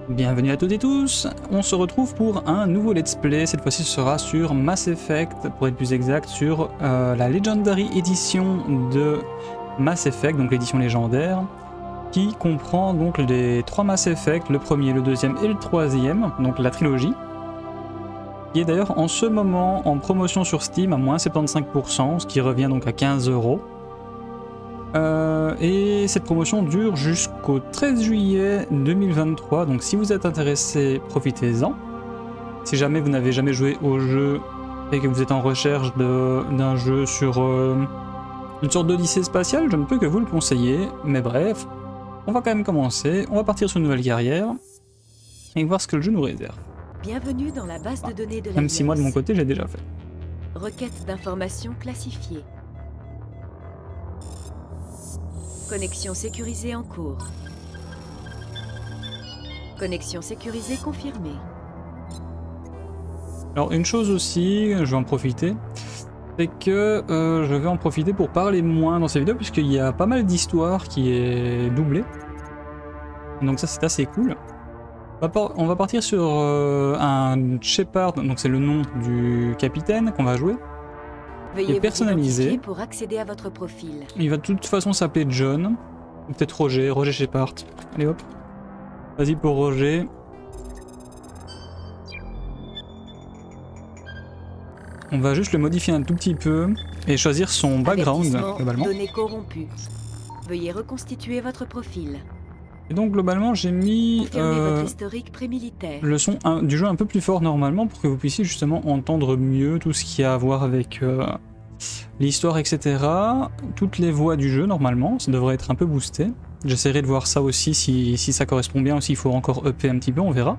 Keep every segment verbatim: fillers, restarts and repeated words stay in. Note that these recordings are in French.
Bienvenue à toutes et tous, on se retrouve pour un nouveau let's play, cette fois-ci ce sera sur Mass Effect, pour être plus exact sur euh, la Legendary Edition de Mass Effect, donc l'édition légendaire, qui comprend donc les trois Mass Effect, le premier, le deuxième et le troisième, donc la trilogie, qui est d'ailleurs en ce moment en promotion sur Steam à moins soixante-quinze pour cent, ce qui revient donc à quinze euros. Euh, et cette promotion dure jusqu'au treize juillet deux mille vingt-trois, donc si vous êtes intéressé, profitez-en. Si jamais vous n'avez jamais joué au jeu et que vous êtes en recherche d'un jeu sur euh, une sorte d'odyssée spatiale, je ne peux que vous le conseiller. Mais bref, on va quand même commencer, on va partir sur une nouvelle carrière et voir ce que le jeu nous réserve. Bienvenue dans la base de données de la Même si moi de mon côté j'ai déjà fait. Requête d'informations classifiée. Connexion sécurisée en cours. Connexion sécurisée confirmée. Alors une chose aussi, je vais en profiter, c'est que euh, je vais en profiter pour parler moins dans ces vidéos puisqu'il y a pas mal d'histoires qui est doublée. Donc ça c'est assez cool. On va, on va partir sur euh, un Shepard, donc c'est le nom du capitaine qu'on va jouer. Veuillez est personnalisé pour accéder à votre profil. Il va de toute façon s'appeler John, ou peut-être Roger, Roger Shepard. Allez hop, vas-y pour Roger. On va juste le modifier un tout petit peu et choisir son background globalement. Données corrompues. Veuillez reconstituer votre profil. Et donc globalement j'ai mis euh, votre historique pré-militaire. le son un, du jeu un peu plus fort normalement pour que vous puissiez justement entendre mieux tout ce qu'il y a à voir avec euh, l'histoire, et cetera. Toutes les voix du jeu normalement, ça devrait être un peu boosté. J'essaierai de voir ça aussi si, si ça correspond bien, ou s'il faut encore upper un petit peu, on verra.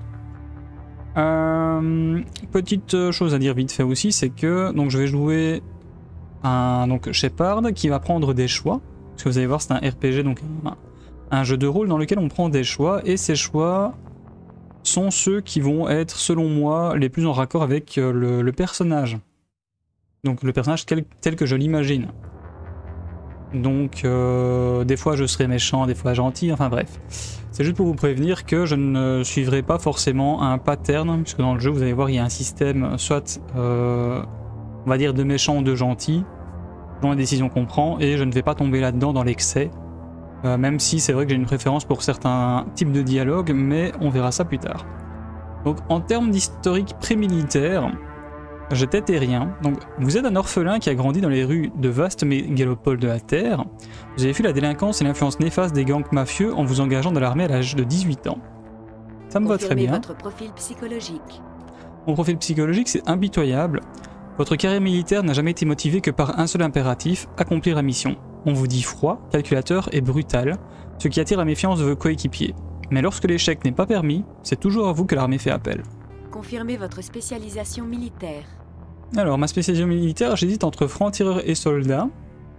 Euh, petite chose à dire vite fait aussi, c'est que donc je vais jouer un donc Shepard qui va prendre des choix, parce que vous allez voir c'est un R P G, donc un, un jeu de rôle dans lequel on prend des choix, et ces choix sont ceux qui vont être, selon moi, les plus en raccord avec le, le personnage. Donc le personnage tel, tel que je l'imagine. Donc euh, des fois je serai méchant, des fois gentil, enfin bref. C'est juste pour vous prévenir que je ne suivrai pas forcément un pattern, puisque dans le jeu vous allez voir il y a un système soit, euh, on va dire, de méchant ou de gentil, selon les décisions qu'on prend, et je ne vais pas tomber là-dedans dans l'excès. Euh, même si c'est vrai que j'ai une préférence pour certains types de dialogues, mais on verra ça plus tard. Donc en termes d'historique pré-militaire, j'étais terrien. Donc vous êtes un orphelin qui a grandi dans les rues de vastes mégalopoles de la Terre. Vous avez fui la délinquance et l'influence néfaste des gangs mafieux en vous engageant dans l'armée à l'âge de dix-huit ans. Ça me va très bien. Votre profil psychologique. Mon profil psychologique c'est impitoyable. Votre carrière militaire n'a jamais été motivée que par un seul impératif, accomplir la mission. On vous dit froid, calculateur et brutal, ce qui attire la méfiance de vos coéquipiers. Mais lorsque l'échec n'est pas permis, c'est toujours à vous que l'armée fait appel. Confirmez votre spécialisation militaire. Alors, ma spécialisation militaire, j'hésite entre franc-tireur et soldat.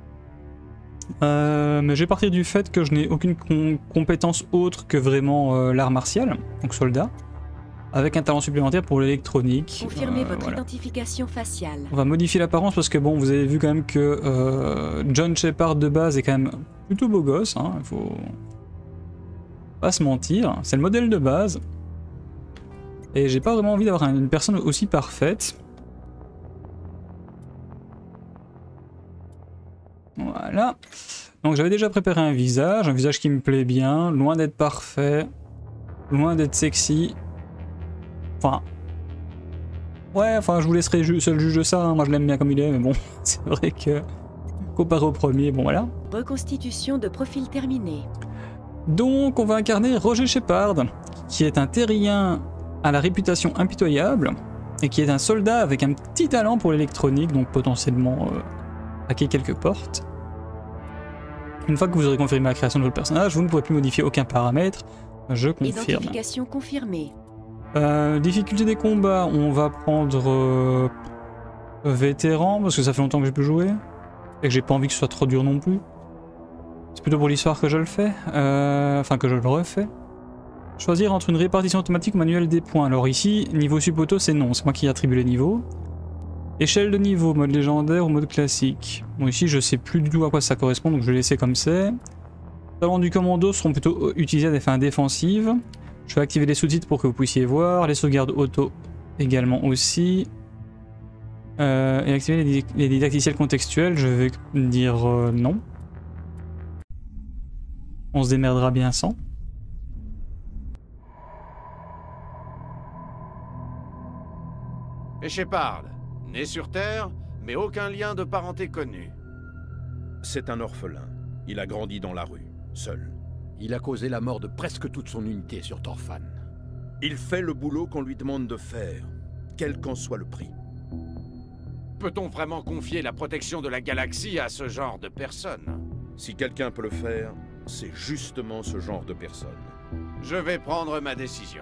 Euh, mais je vais partir du fait que je n'ai aucune com compétence autre que vraiment euh, l'art martial, donc soldat. Avec un talent supplémentaire pour l'électronique. Confirmez euh, votre voilà. identification faciale. On va modifier l'apparence parce que bon, vous avez vu quand même que euh, John Shepard de base est quand même plutôt beau gosse, hein, il faut pas se mentir. C'est le modèle de base. Et j'ai pas vraiment envie d'avoir une personne aussi parfaite. Voilà. Donc j'avais déjà préparé un visage, un visage qui me plaît bien, loin d'être parfait, loin d'être sexy. Enfin, ouais, enfin, je vous laisserai ju seul juge de ça, hein. Moi je l'aime bien comme il est, mais bon, c'est vrai que comparé au premier, bon voilà. Reconstitution de profil terminée. Donc on va incarner Roger Shepard, qui est un terrien à la réputation impitoyable, et qui est un soldat avec un petit talent pour l'électronique, donc potentiellement euh, hacker quelques portes. Une fois que vous aurez confirmé la création de votre personnage, vous ne pourrez plus modifier aucun paramètre, je confirme. Identification confirmée. Euh, difficulté des combats, on va prendre euh, vétéran, parce que ça fait longtemps que j'ai pu jouer, et que j'ai pas envie que ce soit trop dur non plus. C'est plutôt pour l'histoire que je le fais, euh, enfin que je le refais. Choisir entre une répartition automatique ou manuelle des points. Alors ici, niveau subauto c'est non, c'est moi qui attribue les niveaux. Échelle de niveau, mode légendaire ou mode classique. Bon ici je sais plus du tout à quoi ça correspond, donc je vais laisser comme c'est. Talents du commando seront plutôt utilisés à des fins défensives. Je vais activer les sous-titres pour que vous puissiez voir, les sauvegardes auto également aussi. Euh, et activer les, les didacticiels contextuels, je vais dire euh, non. On se démerdera bien sans. Et Shepard, né sur Terre, mais aucun lien de parenté connu. C'est un orphelin. Il a grandi dans la rue, seul. Il a causé la mort de presque toute son unité sur Torfan. Il fait le boulot qu'on lui demande de faire, quel qu'en soit le prix. Peut-on vraiment confier la protection de la galaxie à ce genre de personne? Si quelqu'un peut le faire, c'est justement ce genre de personne. Je vais prendre ma décision.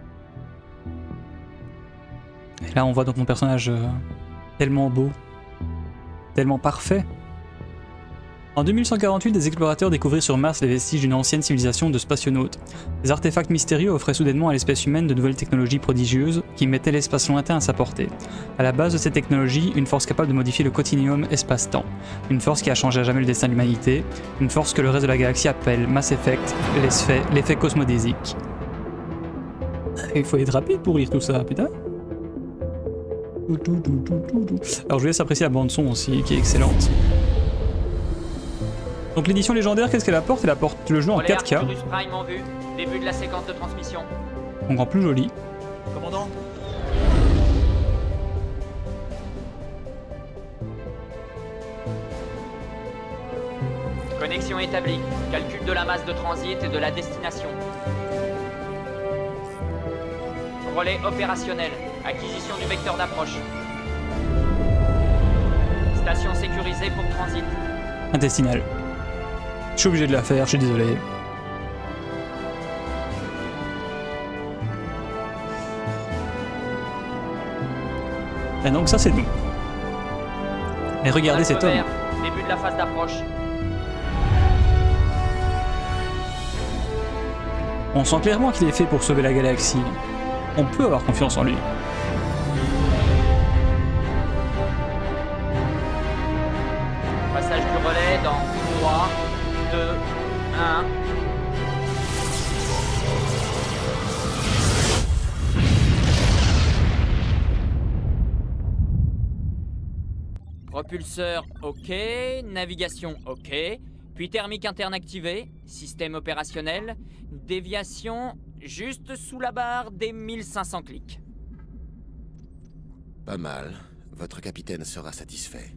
Et là on voit donc mon personnage euh, tellement beau, tellement parfait. En deux mille cent quarante-huit, des explorateurs découvrirent sur Mars les vestiges d'une ancienne civilisation de spationautes. Des artefacts mystérieux offraient soudainement à l'espèce humaine de nouvelles technologies prodigieuses qui mettaient l'espace lointain à sa portée. À la base de ces technologies, une force capable de modifier le continuum espace-temps. Une force qui a changé à jamais le destin de l'humanité. Une force que le reste de la galaxie appelle Mass Effect, l'effet cosmodésique. Il faut être rapide pour lire tout ça, putain. Alors je vous laisse apprécier la bande son aussi, qui est excellente. Donc l'édition légendaire, qu'est-ce qu'elle apporte? Elle apporte le jeu en quatre K. Prime en vue. Début de la séquence de transmission. Donc en plus joli. Commandant. Connexion établie. Calcul de la masse de transit et de la destination. Relais opérationnel. Acquisition du vecteur d'approche. Station sécurisée pour transit. Intestinal. Je suis obligé de la faire, je suis désolé. Et donc ça c'est nous. Et regardez cet homme. Début de la phase d'approche. On sent clairement qu'il est fait pour sauver la galaxie. On peut avoir confiance en lui. Passage du relais dans trois, deux, un. Propulseur OK, navigation OK, puis thermique interne activée, système opérationnel, déviation juste sous la barre des mille cinq cents clics. Pas mal. Votre capitaine sera satisfait.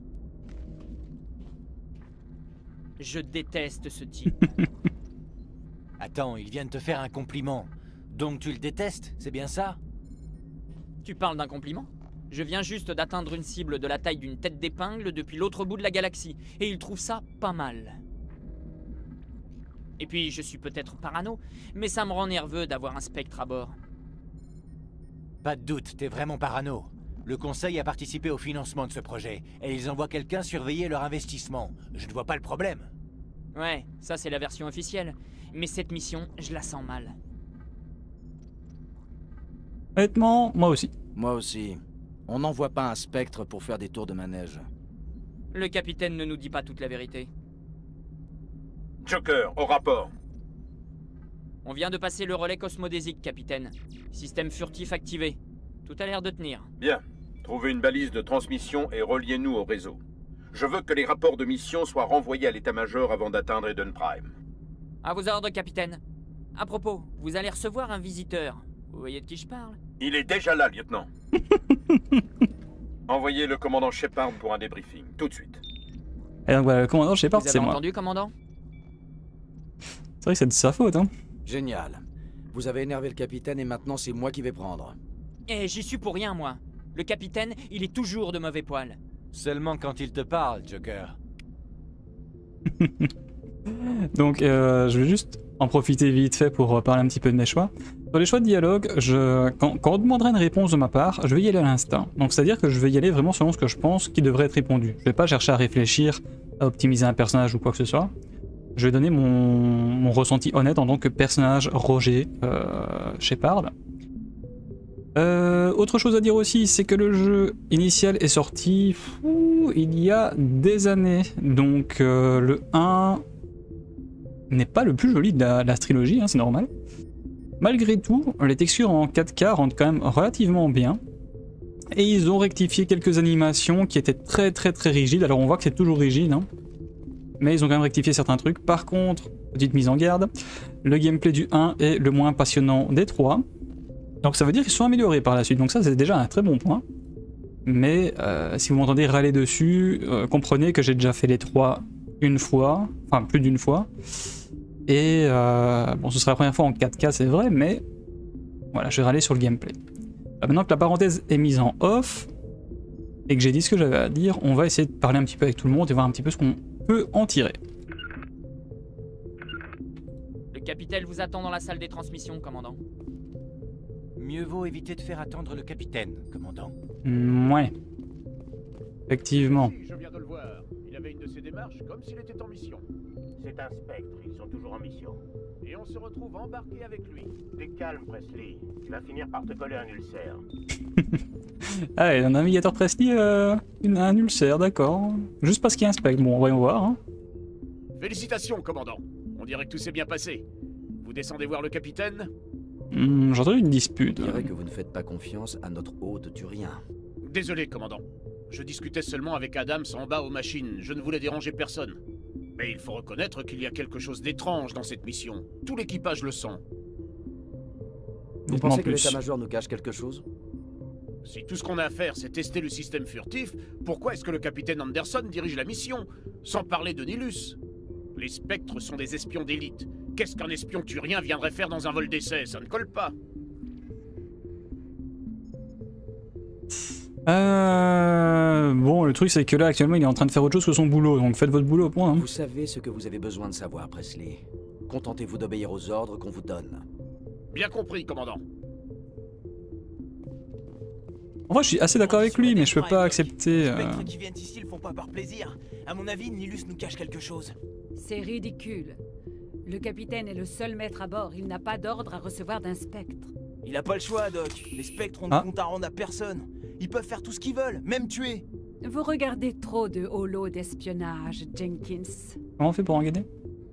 Je déteste ce type. Attends, il vient de te faire un compliment. Donc tu le détestes, c'est bien ça? Tu parles d'un compliment? Je viens juste d'atteindre une cible de la taille d'une tête d'épingle depuis l'autre bout de la galaxie, et il trouve ça pas mal. Et puis, je suis peut-être parano, mais ça me rend nerveux d'avoir un spectre à bord. Pas de doute, t'es vraiment parano. Le Conseil a participé au financement de ce projet, et ils envoient quelqu'un surveiller leur investissement. Je ne vois pas le problème. Ouais, ça c'est la version officielle. Mais cette mission, je la sens mal. Honnêtement, moi aussi. Moi aussi. On n'envoie pas un spectre pour faire des tours de manège. Le capitaine ne nous dit pas toute la vérité. Joker, au rapport. On vient de passer le relais cosmodésique, capitaine. Système furtif activé. Tout a l'air de tenir. Bien. Trouvez une balise de transmission et reliez-nous au réseau. Je veux que les rapports de mission soient renvoyés à l'état-major avant d'atteindre Eden Prime. À vos ordres, capitaine. À propos, vous allez recevoir un visiteur. Vous voyez de qui je parle? Il est déjà là, lieutenant. Envoyez le commandant Shepard pour un débriefing, tout de suite. Et donc voilà, le commandant Shepard, c'est moi. Vous avez entendu, commandant? C'est vrai que c'est de sa faute, hein. Génial. Vous avez énervé le capitaine et maintenant c'est moi qui vais prendre. Eh, j'y suis pour rien, moi. Le capitaine, il est toujours de mauvais poil. Seulement quand il te parle, Joker. Donc euh, je vais juste en profiter vite fait pour parler un petit peu de mes choix. Sur les choix de dialogue, je... quand, quand on demandera une réponse de ma part, je vais y aller à l'instinct. Donc c'est à dire que je vais y aller vraiment selon ce que je pense qui devrait être répondu. Je vais pas chercher à réfléchir, à optimiser un personnage ou quoi que ce soit. Je vais donner mon, mon ressenti honnête en tant que personnage Roger euh, Shepard. Euh, autre chose à dire aussi, c'est que le jeu initial est sorti fou, il y a des années. Donc euh, le un n'est pas le plus joli de la, de la trilogie, hein, c'est normal. malgré tout, les textures en quatre K rendent quand même relativement bien. Et ils ont rectifié quelques animations qui étaient très très très rigides. Alors on voit que c'est toujours rigide, hein. Mais ils ont quand même rectifié certains trucs. Par contre, petite mise en garde, le gameplay du un est le moins passionnant des trois. Donc ça veut dire qu'ils sont améliorés par la suite. Donc ça c'est déjà un très bon point. Mais euh, si vous m'entendez râler dessus, euh, comprenez que j'ai déjà fait les trois une fois, enfin plus d'une fois. Et euh, bon, ce sera la première fois en quatre K, c'est vrai, mais voilà, je vais râler sur le gameplay. Là, maintenant que la parenthèse est mise en off et que j'ai dit ce que j'avais à dire, on va essayer de parler un petit peu avec tout le monde et voir un petit peu ce qu'on peut en tirer. Le capitaine vous attend dans la salle des transmissions, commandant. Mieux vaut éviter de faire attendre le capitaine, commandant. Mmh, ouais. Effectivement. Si, je viens de le voir. Il avait une de ses démarches comme s'il était en mission. C'est un spectre, ils sont toujours en mission. Et on se retrouve embarqué avec lui. T'es calme, Presley. Tu vas finir par te coller un ulcère. Ah, et un navigateur Presley, euh, un ulcère, d'accord. Juste parce qu'il y a un spectre. Bon, voyons voir. Hein. Félicitations, commandant. On dirait que tout s'est bien passé. Vous descendez voir le capitaine? Mmh, j'ai entendu une dispute. Je dirais que vous ne faites pas confiance à notre hôte turien. Désolé, commandant. Je discutais seulement avec Adams en bas aux machines. Je ne voulais déranger personne. Mais il faut reconnaître qu'il y a quelque chose d'étrange dans cette mission. Tout l'équipage le sent. Vous pensez que l'état-major nous cache quelque chose? Si tout ce qu'on a à faire, c'est tester le système furtif, pourquoi est-ce que le capitaine Anderson dirige la mission? Sans parler de Nilus. Les spectres sont des espions d'élite. Qu'est-ce qu'un espion turien viendrait faire dans un vol d'essai? Ça ne colle pas. Euh... Bon, le truc c'est que là actuellement il est en train de faire autre chose que son boulot, donc faites votre boulot, point. Hein. Vous savez ce que vous avez besoin de savoir, Presley. Contentez-vous d'obéir aux ordres qu'on vous donne. Bien compris, commandant. En vrai, je suis assez d'accord avec lui, mais je peux pas accepter. Les Euh... spectres qui viennent ici le font pas par plaisir. À mon avis, Nilus nous cache quelque chose. C'est ridicule. Le capitaine est le seul maître à bord. Il n'a pas d'ordre à recevoir d'un spectre. Il a pas le choix, Doc. Les spectres ont Ah. de compte à rendre à personne. Ils peuvent faire tout ce qu'ils veulent, même tuer. Vous regardez trop de holo d'espionnage, Jenkins. Comment on fait pour en gagner?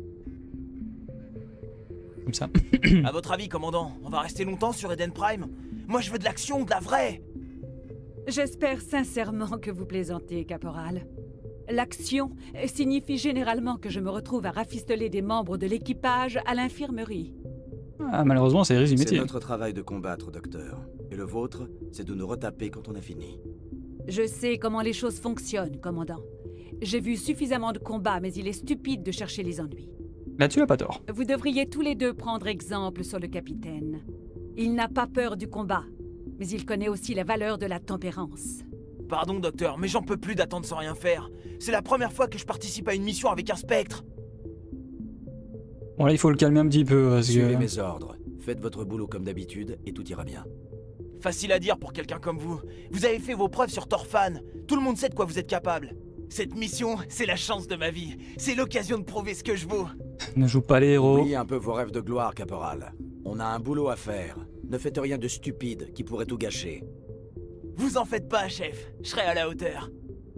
Comme ça. À votre avis, commandant, on va rester longtemps sur Eden Prime? Moi, je veux de l'action, de la vraie. J'espère sincèrement que vous plaisantez, caporal. L'action signifie généralement que je me retrouve à rafistoler des membres de l'équipage à l'infirmerie. Ah, malheureusement, c'est résumé. C'est notre travail de combattre, docteur. Et le vôtre, c'est de nous retaper quand on a fini. Je sais comment les choses fonctionnent, commandant. J'ai vu suffisamment de combats, mais il est stupide de chercher les ennuis. Là-dessus, il a pas tort. Vous devriez tous les deux prendre exemple sur le capitaine. Il n'a pas peur du combat, mais il connaît aussi la valeur de la tempérance. Pardon, docteur, mais j'en peux plus d'attendre sans rien faire. C'est la première fois que je participe à une mission avec un spectre. Bon, là, il faut le calmer un petit peu. Parce Suivez que... mes ordres. Faites votre boulot comme d'habitude et tout ira bien. Facile à dire pour quelqu'un comme vous. Vous avez fait vos preuves sur Torfan. Tout le monde sait de quoi vous êtes capable. Cette mission, c'est la chance de ma vie. C'est l'occasion de prouver ce que je vaux. Ne joue pas les héros. Oubliez un peu vos rêves de gloire, caporal. On a un boulot à faire. Ne faites rien de stupide qui pourrait tout gâcher. Vous en faites pas, chef. Je serai à la hauteur.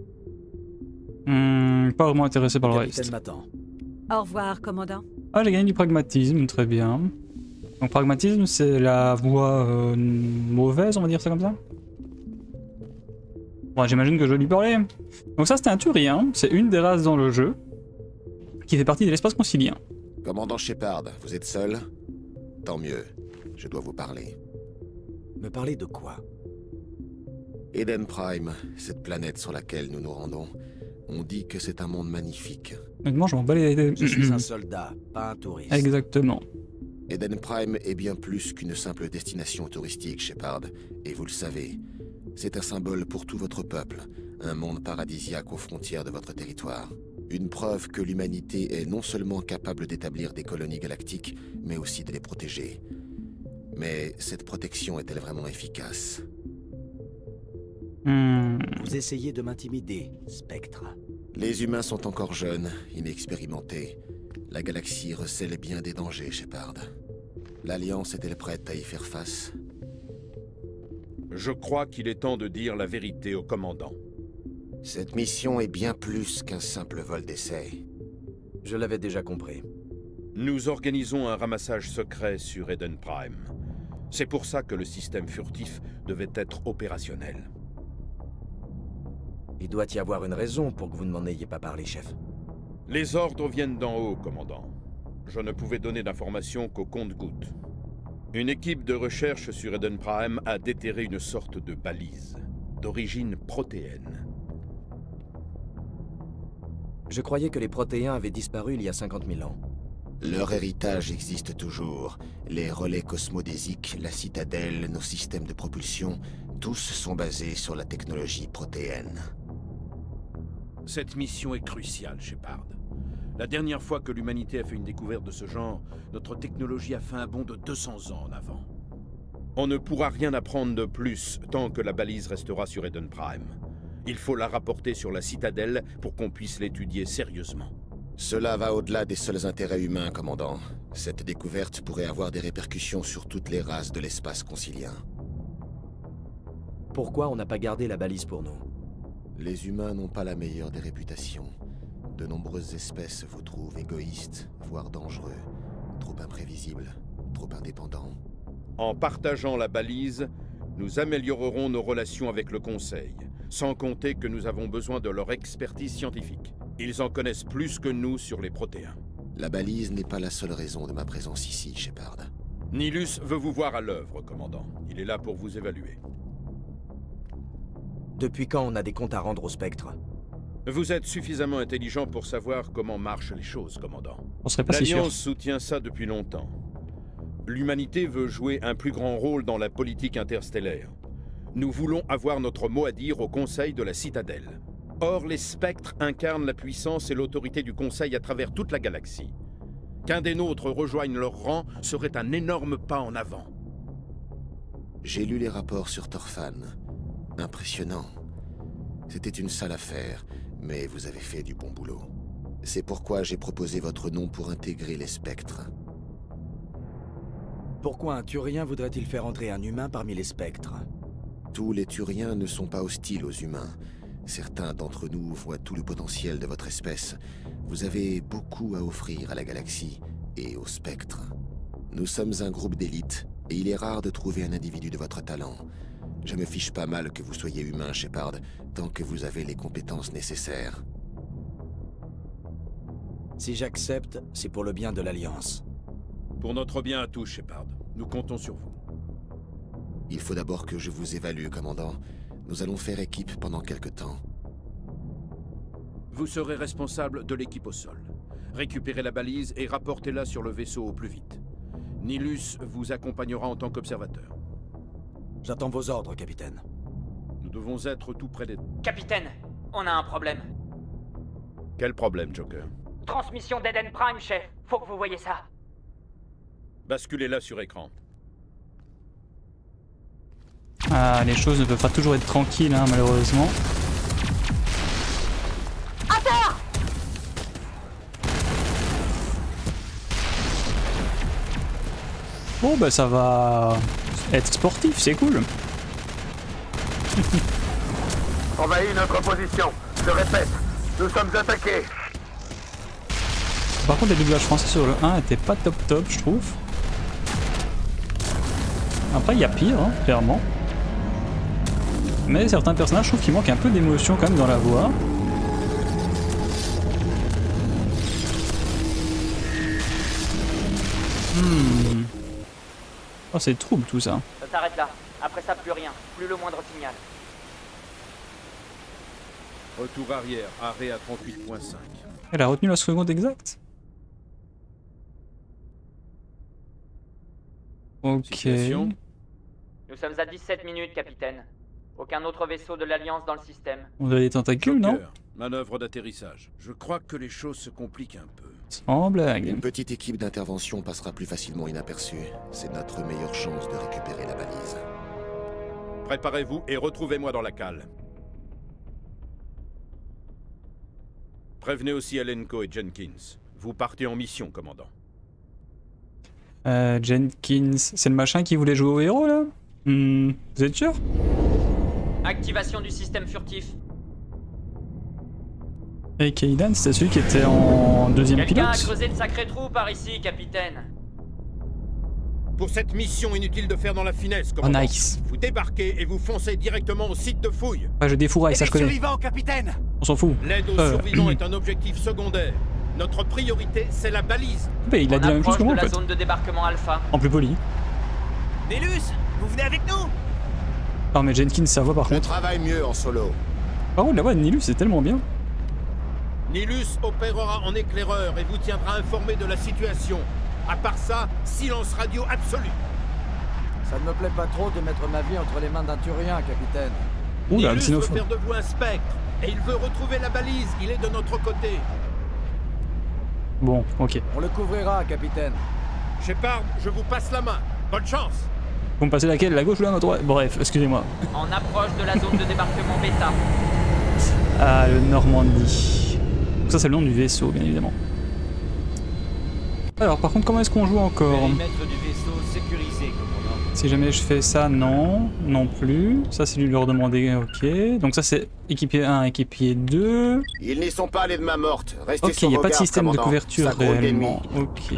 Hmm, pas vraiment intéressé par le Capitaine reste. m'attend. Au revoir, commandant. Ah, j'ai gagné du pragmatisme, très bien. Donc pragmatisme, c'est la voie euh, mauvaise, on va dire ça comme ça. Bon, j'imagine que je vais lui parler. Donc ça, c'était un Turien, c'est une des races dans le jeu, qui fait partie de l'espace concilien. Commandant Shepard, vous êtes seul? Tant mieux, je dois vous parler. Me parler de quoi? Eden Prime, cette planète sur laquelle nous nous rendons, on dit que c'est un monde magnifique. Honnêtement, je m'en bats les... Je suis un soldat, pas un touriste. Exactement. Eden Prime est bien plus qu'une simple destination touristique, Shepard, et vous le savez. C'est un symbole pour tout votre peuple, un monde paradisiaque aux frontières de votre territoire. Une preuve que l'humanité est non seulement capable d'établir des colonies galactiques, mais aussi de les protéger. Mais cette protection est-elle vraiment efficace? Hmm. Vous essayez de m'intimider, Spectre. Les humains sont encore jeunes, inexpérimentés. La galaxie recèle bien des dangers, Shepard. L'Alliance est-elle prête à y faire face? Je crois qu'il est temps de dire la vérité au commandant. Cette mission est bien plus qu'un simple vol d'essai. Je l'avais déjà compris. Nous organisons un ramassage secret sur Eden Prime. C'est pour ça que le système furtif devait être opérationnel. Il doit y avoir une raison pour que vous ne m'en ayez pas parlé, chef. Les ordres viennent d'en haut, commandant. Je ne pouvais donner d'informations qu'au compte-gouttes. Une équipe de recherche sur Eden Prime a déterré une sorte de balise, d'origine protéenne. Je croyais que les protéins avaient disparu il y a cinquante mille ans. Leur héritage existe toujours. Les relais cosmodésiques, la citadelle, nos systèmes de propulsion, tous sont basés sur la technologie protéenne. Cette mission est cruciale, Shepard. La dernière fois que l'humanité a fait une découverte de ce genre, notre technologie a fait un bond de deux cents ans en avant. On ne pourra rien apprendre de plus tant que la balise restera sur Eden Prime. Il faut la rapporter sur la citadelle pour qu'on puisse l'étudier sérieusement. Cela va au-delà des seuls intérêts humains, commandant. Cette découverte pourrait avoir des répercussions sur toutes les races de l'espace concilien. Pourquoi on n'a pas gardé la balise pour nous? Les humains n'ont pas la meilleure des réputations. De nombreuses espèces vous trouvent égoïstes, voire dangereux, trop imprévisibles, trop indépendants. En partageant la balise, nous améliorerons nos relations avec le Conseil, sans compter que nous avons besoin de leur expertise scientifique. Ils en connaissent plus que nous sur les protéins. La balise n'est pas la seule raison de ma présence ici, Shepard. Nilus veut vous voir à l'œuvre, commandant. Il est là pour vous évaluer. Depuis quand on a des comptes à rendre au Spectre? Vous êtes suffisamment intelligent pour savoir comment marchent les choses, commandant. On serait pas si sûr. L'Alliance soutient ça depuis longtemps. L'humanité veut jouer un plus grand rôle dans la politique interstellaire. Nous voulons avoir notre mot à dire au Conseil de la Citadelle. Or, les spectres incarnent la puissance et l'autorité du Conseil à travers toute la galaxie. Qu'un des nôtres rejoigne leur rang serait un énorme pas en avant. J'ai lu les rapports sur Torfan. Impressionnant. C'était une sale affaire, mais vous avez fait du bon boulot. C'est pourquoi j'ai proposé votre nom pour intégrer les spectres. Pourquoi un Turien voudrait-il faire entrer un humain parmi les spectres? Tous les Turiens ne sont pas hostiles aux humains. Certains d'entre nous voient tout le potentiel de votre espèce. Vous avez beaucoup à offrir à la galaxie et aux spectres. Nous sommes un groupe d'élite, et il est rare de trouver un individu de votre talent. Je me fiche pas mal que vous soyez humain, Shepard, tant que vous avez les compétences nécessaires. Si j'accepte, c'est pour le bien de l'Alliance. Pour notre bien à tous, Shepard. Nous comptons sur vous. Il faut d'abord que je vous évalue, commandant. Nous allons faire équipe pendant quelque temps. Vous serez responsable de l'équipe au sol. Récupérez la balise et rapportez-la sur le vaisseau au plus vite. Nilus vous accompagnera en tant qu'observateur. J'attends vos ordres, capitaine. Nous devons être tout près des... Capitaine, on a un problème. Quel problème, Joker? Transmission d'Eden Prime, chef. Faut que vous voyez ça. Basculez-la sur écran. Ah, les choses ne peuvent pas toujours être tranquilles, hein, malheureusement. À terre! Bon, bah ça va être sportif, c'est cool. Envahis notre position. Je répète, nous sommes attaqués. Par contre, les doublages français sur le un étaient pas top top, je trouve. Après, il y a pire, hein, clairement. Mais certains personnages, je trouve qu'il manque un peu d'émotion quand même dans la voix. Hmm. Oh, c'est trouble tout ça. Ça s'arrête là. Après ça, plus rien. Plus le moindre signal. Retour arrière, arrêt à trente-huit point cinq. Elle a retenu la seconde exacte. Ok. Situation. Nous sommes à dix-sept minutes, capitaine. Aucun autre vaisseau de l'Alliance dans le système. On a des tentacules, non? Manœuvre d'atterrissage. Je crois que les choses se compliquent un peu. Sans blague. Une petite équipe d'intervention passera plus facilement inaperçue. C'est notre meilleure chance de récupérer la balise. Préparez-vous et retrouvez-moi dans la cale. Prévenez aussi Alenko et Jenkins. Vous partez en mission, commandant. Euh, Jenkins, c'est le machin qui voulait jouer au héros, là? Hmm, vous êtes sûr? Activation du système furtif. Et Kaidan, c'était celui qui était en deuxième Quelqu'un a pilote. creusé de sacrés trous par ici, capitaine. Pour cette mission, inutile de faire dans la finesse, Oh commandant. nice. Vous débarquez et vous foncez directement au site de fouille. Ouais, je défouraille, ça je connais. Survivants, capitaine. On s'en fout. L'aide aux Euh, survivants est un objectif secondaire. Notre priorité, c'est la balise. bah, il a On dit la même chose approche que moi de en la fait. zone de débarquement Alpha. En plus poli. Nélus, vous venez avec nous? Non mais Jenkins, sa voix par Je contre. travaille mieux en solo. Par contre, la voix de Nilus, c'est tellement bien. Nilus opérera en éclaireur et vous tiendra informé de la situation. À part ça, silence radio absolu. Ça ne me plaît pas trop de mettre ma vie entre les mains d'un Turien, capitaine. Ouh là, le Nilus veut xénophobe. faire de vous un spectre. Et il veut retrouver la balise. Il est de notre côté. Bon, ok. On le couvrira, capitaine. Shepard, je vous passe la main. Bonne chance. Vous me passez laquelle? La gauche ou la droite? Bref, excusez-moi. On approche de la zone de débarquement Beta. Ah, le Normandie. Donc ça, c'est le nom du vaisseau, bien évidemment. Alors, par contre, comment est-ce qu'on joue encore? Périmètre du vaisseau sécurisé, commandant. Si jamais je fais ça, non. Non plus. Ça, c'est lui leur demander, ok. Donc ça, c'est équipier un, équipier deux. Ils n'y sont pas allés de main morte. Restez Ok, sur il n'y a vos pas de gardes, système de commandant. couverture Ça grouille réellement. Ok.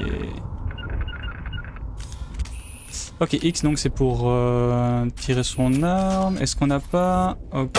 Ok, X, donc c'est pour euh, tirer son arme. Est-ce qu'on n'a pas... Ok.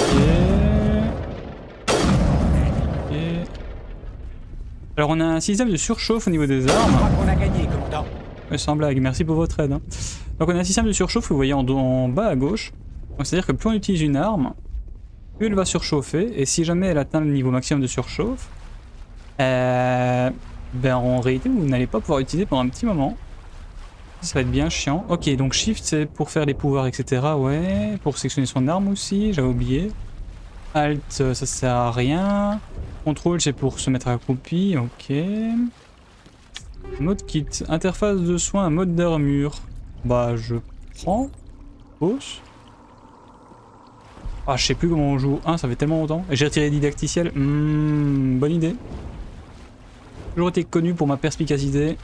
Ok. Alors on a un système de surchauffe au niveau des armes. On a gagné, commandant. Ouais, sans blague, merci pour votre aide. hein. Donc on a un système de surchauffe que vous voyez en, en bas à gauche. C'est-à-dire que plus on utilise une arme, plus elle va surchauffer. Et si jamais elle atteint le niveau maximum de surchauffe, euh, ben en réalité vous n'allez pas pouvoir l'utiliser pendant un petit moment. Ça va être bien chiant. Ok, donc Shift c'est pour faire les pouvoirs, et cetera. Ouais, pour sélectionner son arme aussi, j'avais oublié. Alt, ça sert à rien. Contrôle c'est pour se mettre accroupi, ok. Mode kit, interface de soins, mode d'armure. Bah je prends. Pause. Ah je sais plus comment on joue. Ah ça fait tellement longtemps. Et j'ai retiré didacticiel. Hmm, bonne idée. Toujours été connu pour ma perspicacité.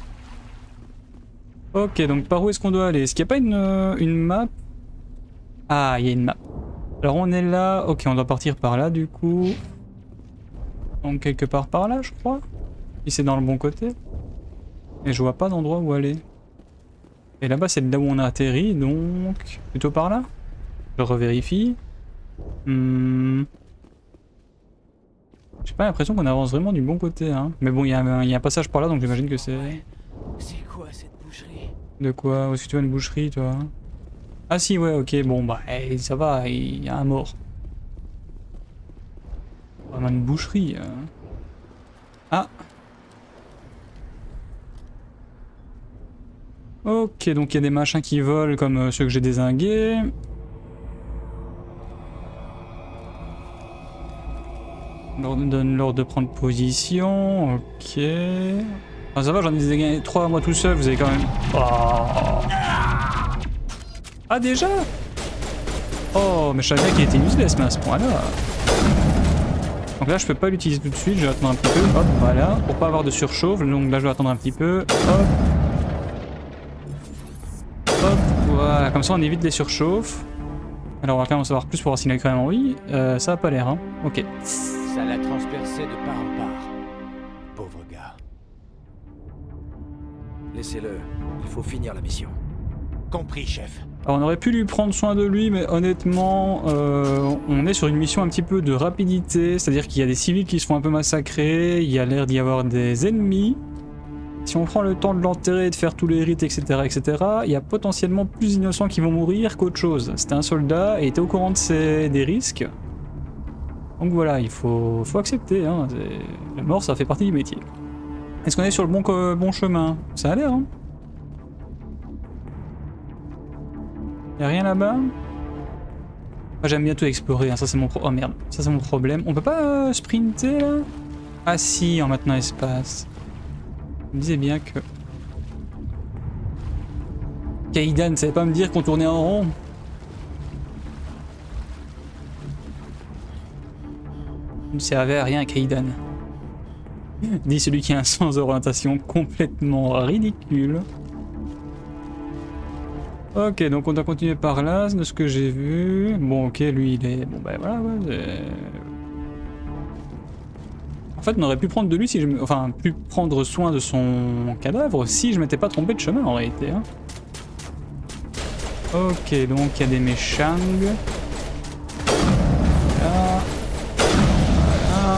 Ok donc par où est-ce qu'on doit aller? Est-ce qu'il n'y a pas une, une map? Ah il y a une map. Alors on est là. Ok on doit partir par là du coup. Donc quelque part par là je crois. Si c'est dans le bon côté. Et je vois pas d'endroit où aller. Et là-bas c'est là où on a atterri, donc plutôt par là. Je revérifie. Hmm. J'ai pas l'impression qu'on avance vraiment du bon côté. Hein. Mais bon, il y, y a un passage par là, donc j'imagine que c'est... C'est quoi cette boucherie? De quoi? Où est-ce que tu vois une boucherie, toi? Ah si, ouais, ok, bon, bah hey, ça va, il y a un mort. Vraiment une boucherie. Hein. Ah. Ok, donc il y a des machins qui volent comme euh, ceux que j'ai dézingués. On donne l'ordre de prendre position. Ok. Ah, ça va, j'en ai dézingué trois à moi tout seul, vous avez quand même... Oh. Ah déjà? Oh, mais je savais bien qu'il était useless, mais à ce point-là... Donc là je peux pas l'utiliser tout de suite, je vais attendre un petit peu, hop, voilà, pour pas avoir de surchauffe, donc là je vais attendre un petit peu, hop. Hop, voilà, comme ça on évite les surchauffes. Alors on va quand même en savoir plus pour voir s'il a quand même envie, euh, ça a pas l'air, hein, ok. Ça l'a transpercé de part en part. Pauvre gars. Laissez-le, il faut finir la mission. Compris, chef. Alors on aurait pu lui prendre soin de lui, mais honnêtement, euh, on est sur une mission un petit peu de rapidité, c'est-à-dire qu'il y a des civils qui se font un peu massacrer, il y a l'air d'y avoir des ennemis. Si on prend le temps de l'enterrer, de faire tous les rites, et cetera, et cetera, il y a potentiellement plus d'innocents qui vont mourir qu'autre chose. C'était un soldat et était au courant de ses, des risques. Donc voilà, il faut, faut accepter, hein. La mort ça fait partie du métier. Est-ce qu'on est sur le bon, bon chemin? Ça a l'air, hein. Y'a rien là-bas? Ah, j'aime bien tout explorer, hein. Ça c'est mon pro... Oh merde, ça c'est mon problème. On peut pas euh, sprinter là? Ah si, en maintenant espace. Je me disais bien que... Kaidan ne savait pas me dire qu'on tournait en rond. Il ne servait à rien, Kaidan. Dit celui qui a un sens d'orientation complètement ridicule. Ok, donc on doit continuer par là, de ce que j'ai vu. Bon, ok, lui il est... Bon, bah voilà, ouais. En fait, on aurait pu prendre de lui si je... Enfin, pu prendre soin de son cadavre si je m'étais pas trompé de chemin en réalité. Hein. Ok, donc il y a des méchants. Là. Voilà.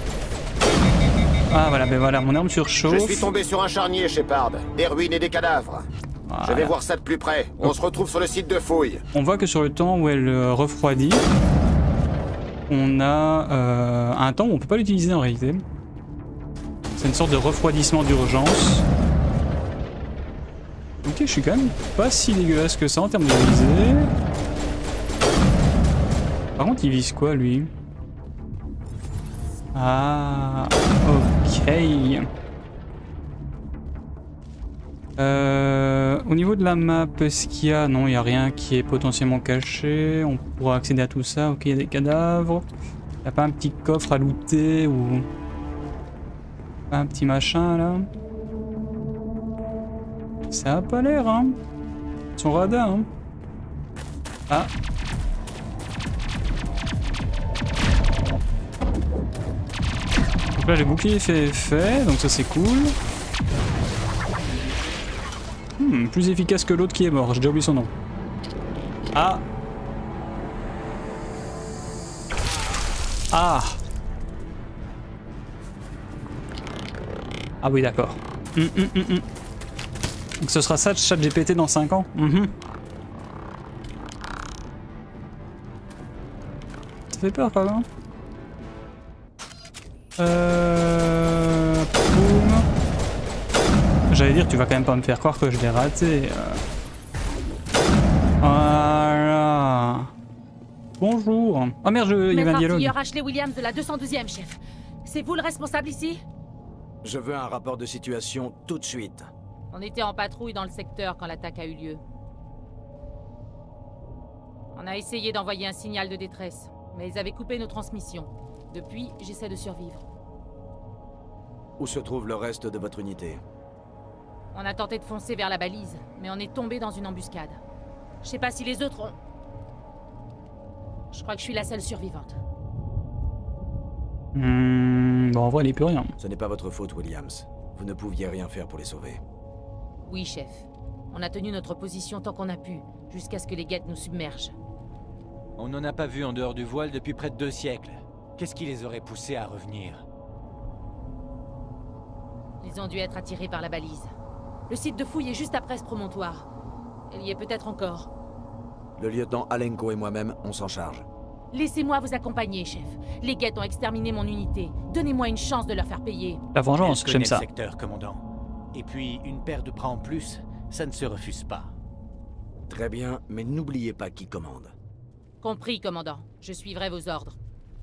Ah voilà, ben voilà, mon arme surchauffe. Je suis tombé sur un charnier, Shepard. Des ruines et des cadavres. Voilà. Je vais voir ça de plus près. On oh. se retrouve sur le site de fouille. On voit que sur le temps où elle euh, refroidit, on a euh, un temps où on peut pas l'utiliser en réalité. C'est une sorte de refroidissement d'urgence. Ok, je suis quand même pas si dégueulasse que ça en termes de visée. Par contre, il vise quoi lui? Ah, ok. Euh, au niveau de la map, est-ce qu'il y a... Non, il n'y a rien qui est potentiellement caché. On pourra accéder à tout ça. Ok, il y a des cadavres. Il n'y a pas un petit coffre à looter ou... Pas un petit machin là. Ça a pas l'air, hein. Son radar, hein. Ah. Donc là, j'ai bouclier fait effet, donc ça c'est cool. Hmm, plus efficace que l'autre qui est mort, j'ai déjà oublié son nom. Ah. Ah. Ah oui, d'accord. Hum, hum, hum, hum. Donc ce sera ça de ChatGPT dans cinq ans. Mmh. Ça fait peur quand même. Euh... Boum. J'allais dire, tu vas quand même pas me faire croire que je l'ai raté. Voilà. Bonjour. Oh merde, je... il y avait un dialogue. Maître Ashley Williams de la deux cent douzième, chef. C'est vous le responsable ici? Je veux un rapport de situation tout de suite. On était en patrouille dans le secteur quand l'attaque a eu lieu. On a essayé d'envoyer un signal de détresse, mais ils avaient coupé nos transmissions. Depuis, j'essaie de survivre. Où se trouve le reste de votre unité? On a tenté de foncer vers la balise, mais on est tombé dans une embuscade. Je sais pas si les autres ont... Je crois que je suis la seule survivante. Mmh, bon, en vrai, il n'y a plus rien. Ce n'est pas votre faute, Williams. Vous ne pouviez rien faire pour les sauver. Oui, chef. On a tenu notre position tant qu'on a pu, jusqu'à ce que les guettes nous submergent. On n'en a pas vu en dehors du voile depuis près de deux siècles. Qu'est-ce qui les aurait poussés à revenir? Ils ont dû être attirés par la balise. Le site de fouille est juste après ce promontoire. Elle y est peut-être encore. Le lieutenant Alenko et moi-même, on s'en charge. Laissez-moi vous accompagner, chef. Les guettes ont exterminé mon unité. Donnez-moi une chance de leur faire payer. La vengeance, j'aime ça. Le secteur, commandant. Et puis, une paire de bras en plus, ça ne se refuse pas. Très bien, mais n'oubliez pas qui commande. Compris, commandant. Je suivrai vos ordres.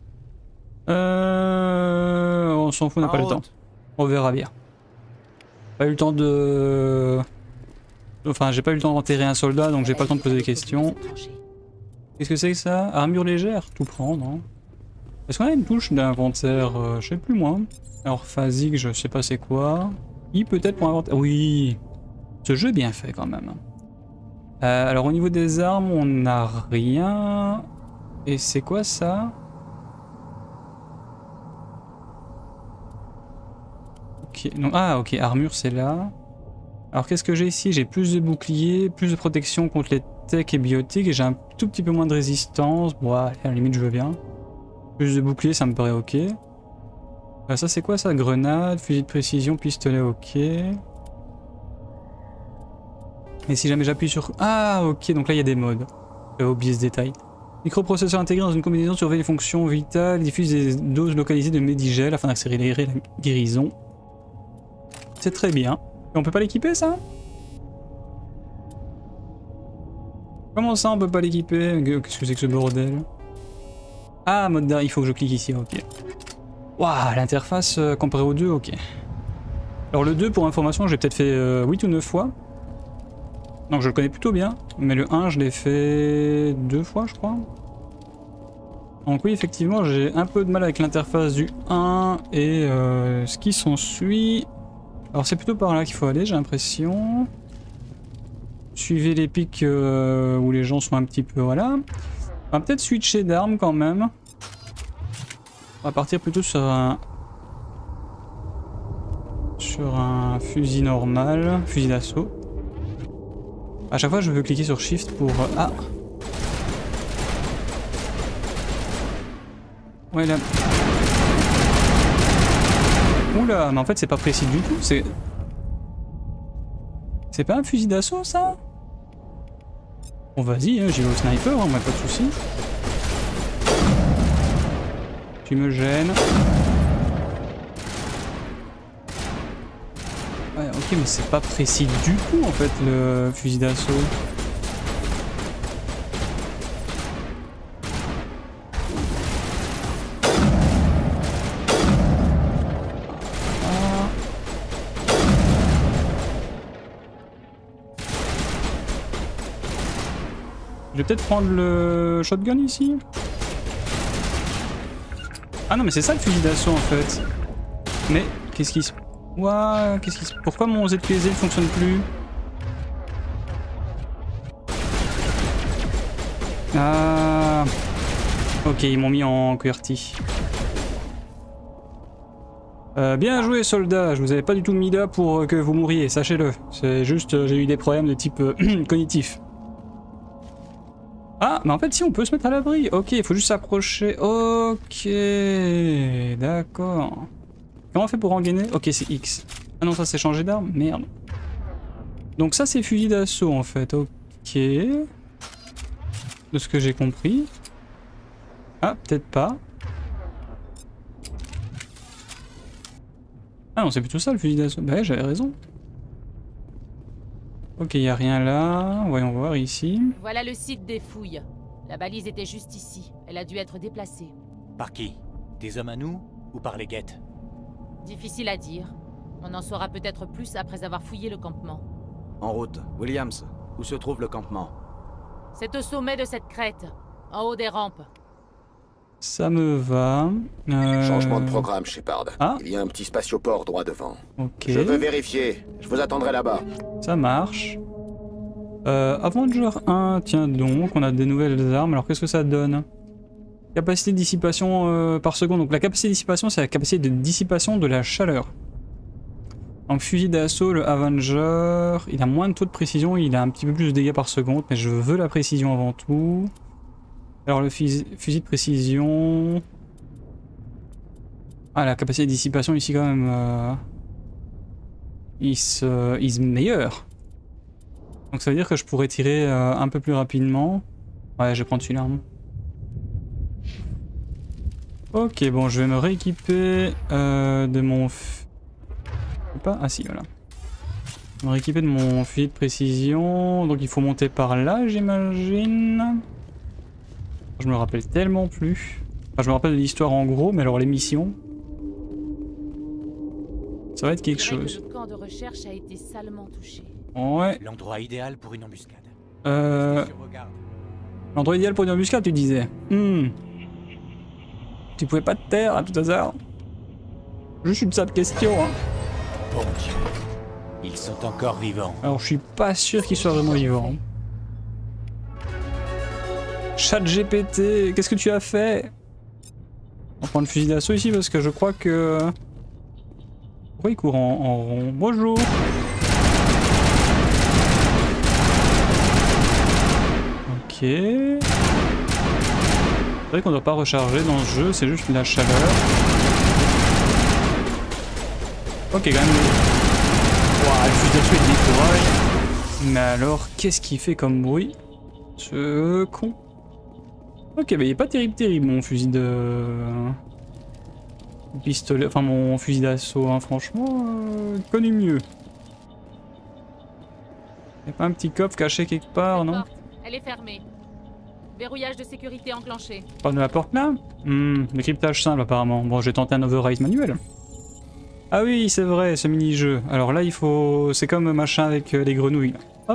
Euh... On s'en fout, on n'a pas le temps. On verra bien. Pas eu le temps de... Enfin, j'ai pas eu le temps d'enterrer un soldat, donc j'ai pas le temps de poser des questions. Qu'est-ce que c'est que ça? Armure légère? Tout prendre, hein. Est-ce qu'on a une touche d'inventaire? euh, Je sais plus moi. Alors, phasique, je sais pas c'est quoi. I peut-être pour inventaire. Oui. Ce jeu est bien fait quand même. Euh, alors au niveau des armes, on n'a rien. Et c'est quoi ça? Ok. Non, ah ok, armure c'est là. Alors qu'est-ce que j'ai ici? J'ai plus de boucliers, plus de protection contre les tech et biotiques et j'ai un tout petit peu moins de résistance. Bon, allez, à la limite je veux bien. Plus de boucliers, ça me paraît ok. Euh, ça c'est quoi ça? Grenade, fusil de précision, pistolet, ok. Et si jamais j'appuie sur... Ah ok, donc là il y a des modes. J'ai oublié ce détail. Microprocesseur intégré dans une combinaison surveille les fonctions vitales, diffuse des doses localisées de Medigel afin d'accélérer la guérison. C'est très bien. Et on peut pas l'équiper ça? Comment ça on peut pas l'équiper? Qu'est-ce que c'est que ce bordel? Ah, mode d'arrêt, il faut que je clique ici, ok. Waouh, l'interface euh, comparée au deux, ok. Alors le deux, pour information, j'ai peut-être fait euh, huit ou neuf fois. Donc je le connais plutôt bien. Mais le un, je l'ai fait deux fois, je crois. Donc oui, effectivement, j'ai un peu de mal avec l'interface du un et euh, ce qui s'ensuit. Alors c'est plutôt par là qu'il faut aller, j'ai l'impression. Suivez les pics euh, où les gens sont un petit peu... Voilà. On va peut-être switcher d'armes quand même. On va partir plutôt sur un, sur un fusil normal, fusil d'assaut. À chaque fois, je veux cliquer sur Shift pour... Ah! Ouais, là... Oula, mais en fait, c'est pas précis du tout, c'est... C'est pas un fusil d'assaut, ça? Bon, vas-y, hein, j'y vais au sniper, hein, moi, pas de soucis. Tu me gênes. Ouais, ok, mais c'est pas précis du tout, en fait, le fusil d'assaut. Je vais peut-être prendre le shotgun ici. Ah non mais c'est ça le fusil d'assaut en fait. Mais qu'est-ce qui se... Ouah, qu'est-ce qui se... Pourquoi mon Z P Z ne fonctionne plus? Ah... Ok, ils m'ont mis en Q R T. Euh, bien joué soldat, je vous avais pas du tout mis là pour que vous mouriez, sachez-le. C'est juste, j'ai eu des problèmes de type euh, cognitif. Ah, mais en fait si on peut se mettre à l'abri. Ok, il faut juste s'approcher. Ok, d'accord. Comment on fait pour engainer? Ok, c'est X. Ah non, ça c'est changer d'arme. Merde. Donc ça c'est fusil d'assaut en fait. Ok. De ce que j'ai compris. Ah, peut-être pas. Ah non, c'est plutôt ça le fusil d'assaut. Bah ouais, j'avais raison. Ok, il n'y a rien là. Voyons voir ici. Voilà le site des fouilles. La balise était juste ici. Elle a dû être déplacée. Par qui? Des hommes à nous ou par les guettes? Difficile à dire. On en saura peut-être plus après avoir fouillé le campement. En route. Williams, où se trouve le campement? C'est au sommet de cette crête, en haut des rampes. Ça me va. Euh... Changement de programme, Shepard. Ah. Il y a un petit spatioport droit devant. Ok. Je veux vérifier. Je vous attendrai là-bas. Ça marche. Euh, Avenger un, tiens donc, on a des nouvelles armes. Alors qu'est-ce que ça donne? Capacité de dissipation euh, par seconde. Donc la capacité de dissipation, c'est la capacité de dissipation de la chaleur. Donc fusil d'assaut, le Avenger, il a moins de taux de précision, il a un petit peu plus de dégâts par seconde, mais je veux la précision avant tout. Alors le fusil, fusil de précision... Ah, la capacité de dissipation ici quand même... Euh... Il se... il se meilleur. Donc ça veut dire que je pourrais tirer euh, un peu plus rapidement. Ouais, je vais prendre celui-là. Ok, bon, je vais me rééquiper euh, de mon... F... Pas... Ah si, voilà. Je vais me rééquiper de mon fusil de précision. Donc il faut monter par là, j'imagine. Je me rappelle tellement plus. Enfin, je me rappelle de l'histoire en gros, mais alors les missions... Ça va être quelque chose. Le camp de recherche a été salement touché. Ouais. L'endroit idéal pour une embuscade. Euh... L'endroit idéal pour une embuscade, tu disais. Hmm. Tu pouvais pas te taire à tout hasard? Juste une simple question, hein. Bon Dieu. Ils sont encore vivants. Alors je suis pas sûr qu'ils soient vraiment vivants. Chat G P T, qu'est-ce que tu as fait? On prend le fusil d'assaut ici parce que je crois que... Pourquoi il court en, en rond? Bonjour. Ok. C'est vrai qu'on doit pas recharger dans ce jeu, c'est juste la chaleur. Ok, quand même. Ouah, le fusil d'assaut il décourage. Mais alors, qu'est-ce qu'il fait comme bruit? Ce con. Ok, bah il est pas terrible terrible mon fusil de... pistolet, enfin mon fusil d'assaut, hein, franchement, euh, connu mieux. Y'a pas un petit coffre caché quelque part, non? Elle est fermée. Verrouillage de sécurité enclenché. Pas de la porte là? Hmm, décryptage simple apparemment. Bon, je vais tenter un override manuel. Ah oui, c'est vrai, ce mini-jeu. Alors là, il faut... C'est comme machin avec euh, les grenouilles. Hop.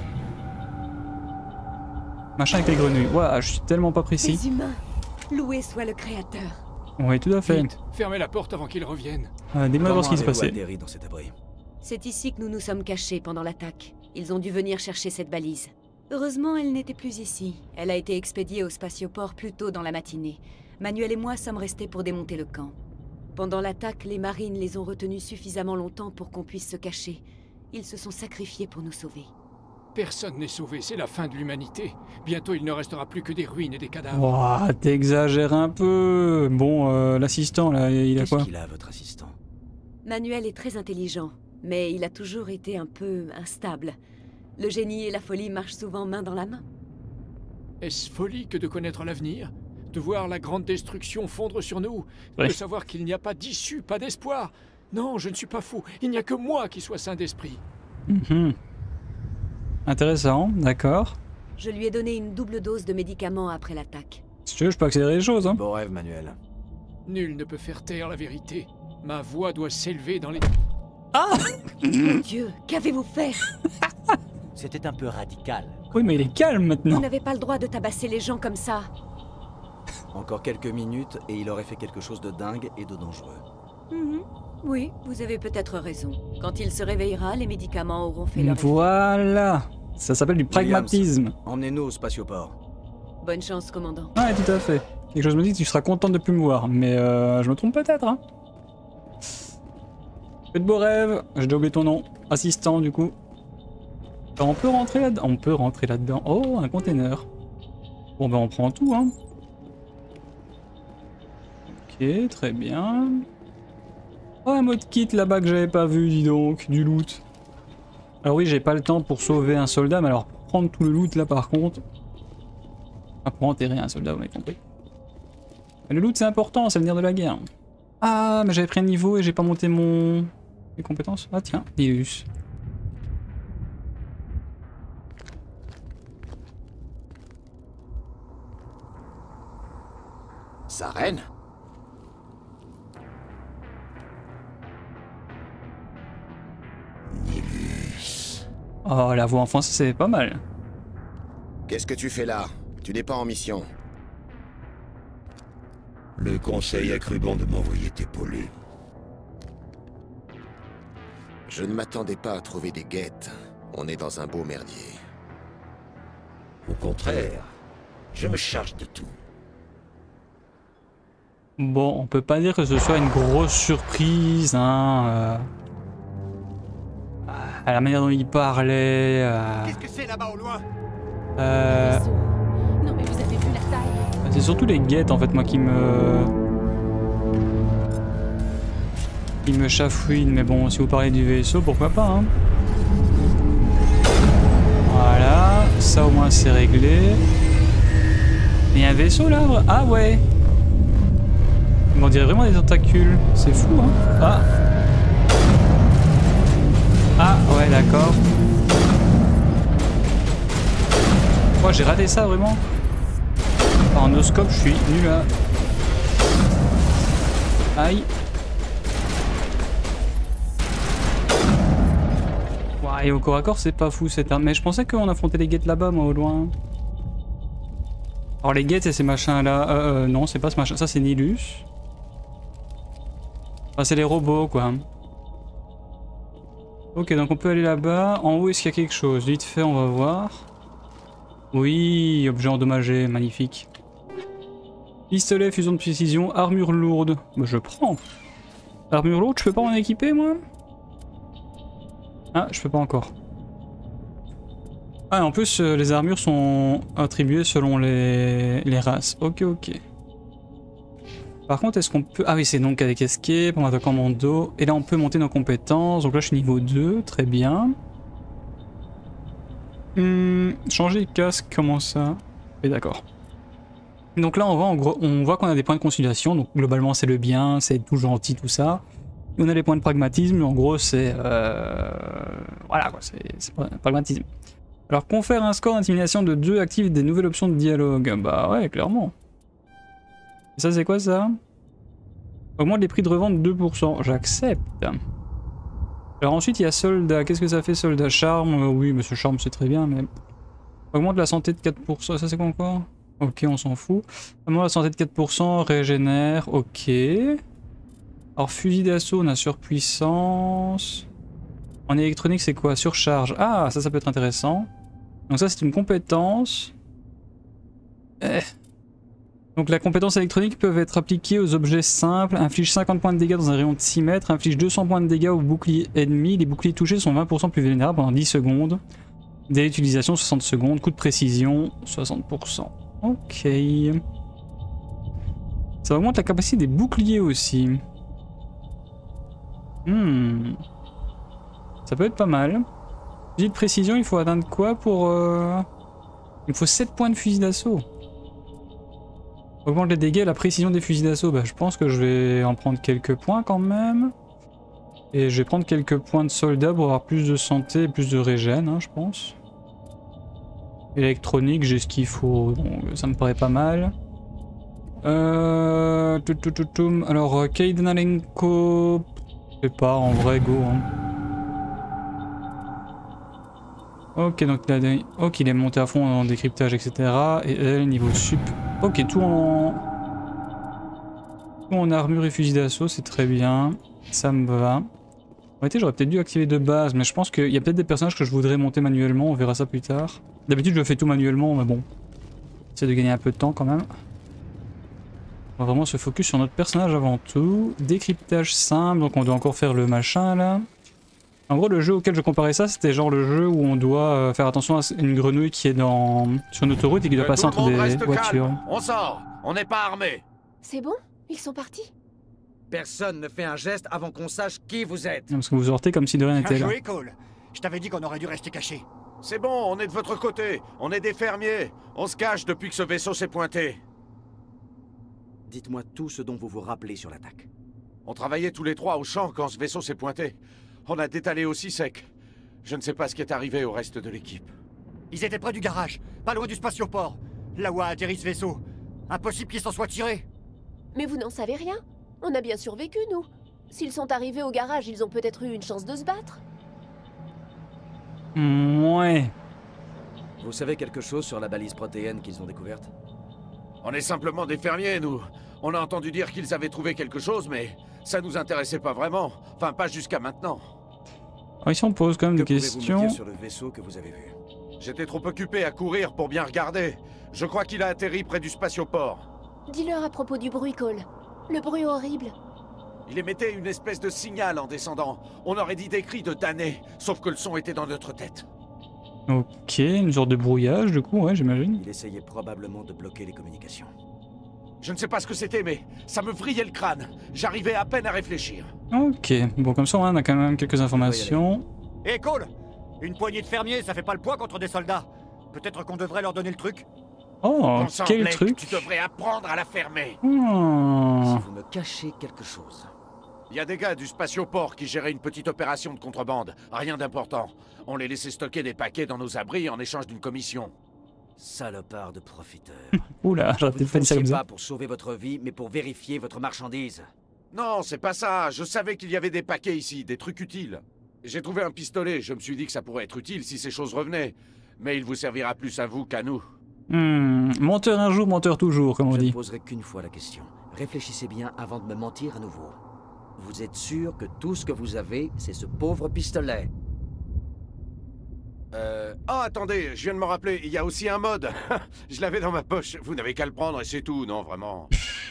Machin avec les grenouilles. Ouah, je suis tellement pas précis. Les humains, loué soit le créateur. Oui, tout à fait. Vite, fermez la porte avant qu'ils reviennent. Euh, Dis-moi voir ce qui se passait. Dans cet abri. C'est ici que nous nous sommes cachés pendant l'attaque. Ils ont dû venir chercher cette balise. Heureusement, elle n'était plus ici. Elle a été expédiée au spatioport plus tôt dans la matinée. Manuel et moi sommes restés pour démonter le camp. Pendant l'attaque, les marines les ont retenus suffisamment longtemps pour qu'on puisse se cacher. Ils se sont sacrifiés pour nous sauver. Personne n'est sauvé, c'est la fin de l'humanité. Bientôt, il ne restera plus que des ruines et des cadavres. Ouah, t'exagères un peu. Bon, euh, l'assistant, là, il a quoi? Qu'est-ce qu'il a, votre assistant? Manuel est très intelligent, mais il a toujours été un peu instable. Le génie et la folie marchent souvent main dans la main. Est-ce folie que de connaître l'avenir? De voir la grande destruction fondre sur nous? Ouais. De savoir qu'il n'y a pas d'issue, pas d'espoir? Non, je ne suis pas fou. Il n'y a que moi qui sois saint d'esprit. Mmh. Intéressant, d'accord. Je lui ai donné une double dose de médicaments après l'attaque. Si tu veux, je peux accélérer les choses, hein. Beau rêve, Manuel. Nul ne peut faire taire la vérité. Ma voix doit s'élever dans les... Ah Mon Dieu, qu'avez-vous fait? C'était un peu radical. Oui, mais il est calme Vous maintenant. n'avez pas le droit de tabasser les gens comme ça. Encore quelques minutes et il aurait fait quelque chose de dingue et de dangereux. Mhm. Oui, vous avez peut-être raison. Quand il se réveillera, les médicaments auront fait leur effet. Voilà. Ça s'appelle du pragmatisme. Williams, emmenez-nous au spatioport. Bonne chance, commandant. Ouais, tout à fait. Quelque chose me dit que tu seras content de plus me voir, mais euh, je me trompe peut-être, hein. Fais de beaux rêves. J'ai déjà oublié ton nom. Assistant, du coup. Alors, on peut rentrer là-dedans. On peut rentrer là-dedans. Oh, un container. Bon, ben on prend tout, hein. Ok, très bien. Oh, un mode kit là-bas que j'avais pas vu, dis donc. Du loot. Alors oui, j'ai pas le temps pour sauver un soldat, mais alors pour prendre tout le loot là par contre... Ah, pour enterrer un soldat, vous m'avez compris. Mais le loot c'est important, c'est l'avenir de la guerre. Ah, mais j'avais pris un niveau et j'ai pas monté mon... mes compétences. Ah tiens, Nilus. Sa reine? Nilus. Oh, la voix en français c'est pas mal. Qu'est-ce que tu fais là? Tu n'es pas en mission. Le conseil a cru bon de m'envoyer t'épauler. Je ne m'attendais pas à trouver des guettes. On est dans un beau merdier. Au contraire, je me charge de tout. Bon, on peut pas dire que ce soit une grosse surprise, hein. Euh... À la manière dont il parlait. Euh... Qu'est-ce que c'est là-bas au loin? Euh... Non mais vous avez vu la taille? C'est surtout les guettes en fait, moi qui me. qui me chafouinent, mais bon, si vous parlez du vaisseau, pourquoi pas, hein. Voilà, ça au moins c'est réglé. Il y a un vaisseau là? Ah ouais! On dirait vraiment des tentacules, c'est fou, hein. Ah! Ah ouais, d'accord. Oh, j'ai raté ça vraiment. En no-scope, je suis nul là. Aïe. Ouais, et au corps à corps, c'est pas fou cette arme. Mais je pensais qu'on affrontait les guettes là-bas, moi, au loin. Alors les guettes, c'est ces machins là. Euh, euh, non, c'est pas ce machin. Ça, c'est Nilus. Enfin, c'est les robots, quoi. Ok, donc on peut aller là-bas. En haut, est-ce qu'il y a quelque chose? Vite fait, on va voir. Oui, objet endommagé, magnifique. Pistolet, fusion de précision, armure lourde. Bah, je prends. Armure lourde, je peux pas en équiper, moi? Ah, je peux pas encore. Ah, en plus, euh, les armures sont attribuées selon les, les races. Ok, ok. Par contre, est-ce qu'on peut... Ah oui, c'est donc avec escape, on va commando. Et là, on peut monter nos compétences. Donc là, je suis niveau deux, très bien. Hum, changer de casque, comment ça? Oui, d'accord. Donc là, on voit, en gros, on voit qu'on a des points de conciliation. Donc globalement, c'est le bien, c'est tout gentil, tout ça. Et on a les points de pragmatisme. En gros, c'est... Euh... Voilà, quoi, c'est pragmatisme. Alors, confère un score d'intimidation de deux, active des nouvelles options de dialogue. Bah ouais, clairement. Et ça, c'est quoi, ça? Augmente les prix de revente de deux pour cent. J'accepte. Alors ensuite, il y a soldat. Qu'est-ce que ça fait, soldat? Charme? euh, Oui, mais ce charme, c'est très bien, mais... Augmente la santé de quatre pour cent. Ça, c'est quoi encore? Ok, on s'en fout. Augmente la santé de quatre pour cent. Régénère. Ok. Alors, fusil d'assaut, on a surpuissance. En électronique, c'est quoi? Surcharge. Ah, ça, ça peut être intéressant. Donc ça, c'est une compétence. Eh. Donc la compétence électronique peut être appliquée aux objets simples, inflige cinquante points de dégâts dans un rayon de six mètres, inflige deux cents points de dégâts aux boucliers ennemis, les boucliers touchés sont vingt pour cent plus vulnérables pendant dix secondes. Délai d'utilisation soixante secondes, coup de précision soixante pour cent. Ok. Ça augmente la capacité des boucliers aussi. Hmm. Ça peut être pas mal. Fusil de précision, il faut atteindre quoi pour... Euh... Il me faut sept points de fusil d'assaut. Augmente les dégâts et la précision des fusils d'assaut. Bah, je pense que je vais en prendre quelques points quand même. Et je vais prendre quelques points de soldat pour avoir plus de santé et plus de régène, hein, je pense. Électronique, j'ai ce qu'il faut, donc ça me paraît pas mal. Euh... Alors, Kayden Alenko... Je sais pas, en vrai, go. Hein. Ok, donc il, a... ok, il est monté à fond en décryptage, et cetera. Et elle, niveau sup. Ok, tout en... Tout en armure et fusil d'assaut, c'est très bien. Ça me va. En réalité, j'aurais peut-être dû activer de base, mais je pense qu'il y a peut-être des personnages que je voudrais monter manuellement, on verra ça plus tard. D'habitude, je fais tout manuellement, mais bon. J'essaie de gagner un peu de temps quand même. On va vraiment se focus sur notre personnage avant tout. Décryptage simple, donc on doit encore faire le machin là. En gros, le jeu auquel je comparais ça, c'était genre le jeu où on doit faire attention à une grenouille qui est dans... sur une autoroute et qui doit passer entre des voitures. Calme. On sort, on n'est pas armé. C'est bon? Ils sont partis? Personne ne fait un geste avant qu'on sache qui vous êtes. Parce que vous sortez comme si de rien n'était là. Joué, Cole. Je t'avais dit qu'on aurait dû rester caché. C'est bon, on est de votre côté. On est des fermiers. On se cache depuis que ce vaisseau s'est pointé. Dites-moi tout ce dont vous vous rappelez sur l'attaque. On travaillait tous les trois au champ quand ce vaisseau s'est pointé. On a détalé aussi sec. Je ne sais pas ce qui est arrivé au reste de l'équipe. Ils étaient près du garage, pas loin du spatioport. Là où a atterri ce vaisseau. Impossible qu'ils s'en soient tirés. Mais vous n'en savez rien. On a bien survécu, nous. S'ils sont arrivés au garage, ils ont peut-être eu une chance de se battre. Ouais. Vous savez quelque chose sur la balise protéenne qu'ils ont découverte? On est simplement des fermiers, nous. On a entendu dire qu'ils avaient trouvé quelque chose, mais ça nous intéressait pas vraiment. Enfin, pas jusqu'à maintenant. Alors ici, on pose quand même que des questions. Vous me dire sur le vaisseau que vous avez vu? J'étais trop occupé à courir pour bien regarder. Je crois qu'il a atterri près du spatioport. Dis-leur à propos du bruit, Cole. Le bruit horrible. Il émettait une espèce de signal en descendant. On aurait dit des cris de damnés, sauf que le son était dans notre tête. Ok, une sorte de brouillage du coup, ouais, j'imagine. Il essayait probablement de bloquer les communications. Je ne sais pas ce que c'était, mais ça me vrillait le crâne. J'arrivais à peine à réfléchir. Ok, bon comme ça on a quand même quelques informations. Hé, Cole! Une poignée de fermiers, ça fait pas le poids contre des soldats. Peut-être qu'on devrait leur donner le truc. Oh, quel Blake, truc! Tu devrais apprendre à la fermer. Oh. Si vous me cachez quelque chose. Il y a des gars du spatioport qui géraient une petite opération de contrebande. Rien d'important. On les laissait stocker des paquets dans nos abris en échange d'une commission. Salopard de profiteur. Oula, j'aurais peut-être pas dit ça comme ça. Pas pour sauver votre vie, mais pour vérifier votre marchandise. Non, c'est pas ça. Je savais qu'il y avait des paquets ici, des trucs utiles. J'ai trouvé un pistolet. Je me suis dit que ça pourrait être utile si ces choses revenaient. Mais il vous servira plus à vous qu'à nous. Hmm, menteur un jour, menteur toujours, comme on dit. Je ne poserai qu'une fois la question. Réfléchissez bien avant de me mentir à nouveau. Vous êtes sûr que tout ce que vous avez, c'est ce pauvre pistolet? Euh... Oh, attendez, je viens de me rappeler, il y a aussi un mode. Je l'avais dans ma poche. Vous n'avez qu'à le prendre et c'est tout, non, vraiment.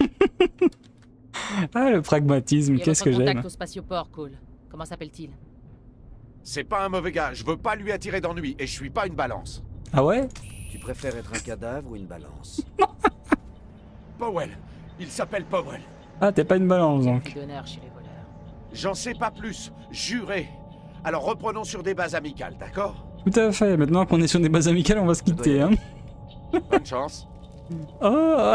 Ah, le pragmatisme, qu'est-ce que j'aime. Contact au spatioport, Cole. Comment s'appelle-t-il? C'est pas un mauvais gars, je veux pas lui attirer d'ennui et je suis pas une balance. Ah ouais? Tu préfères être un cadavre ou une balance? Powell, il s'appelle Powell. Ah, t'es pas une balance donc. J'en sais pas plus, juré. Alors reprenons sur des bases amicales, d'accord? Tout à fait, maintenant qu'on est sur des bases amicales, on va se quitter, hein. Bonne chance. Oh.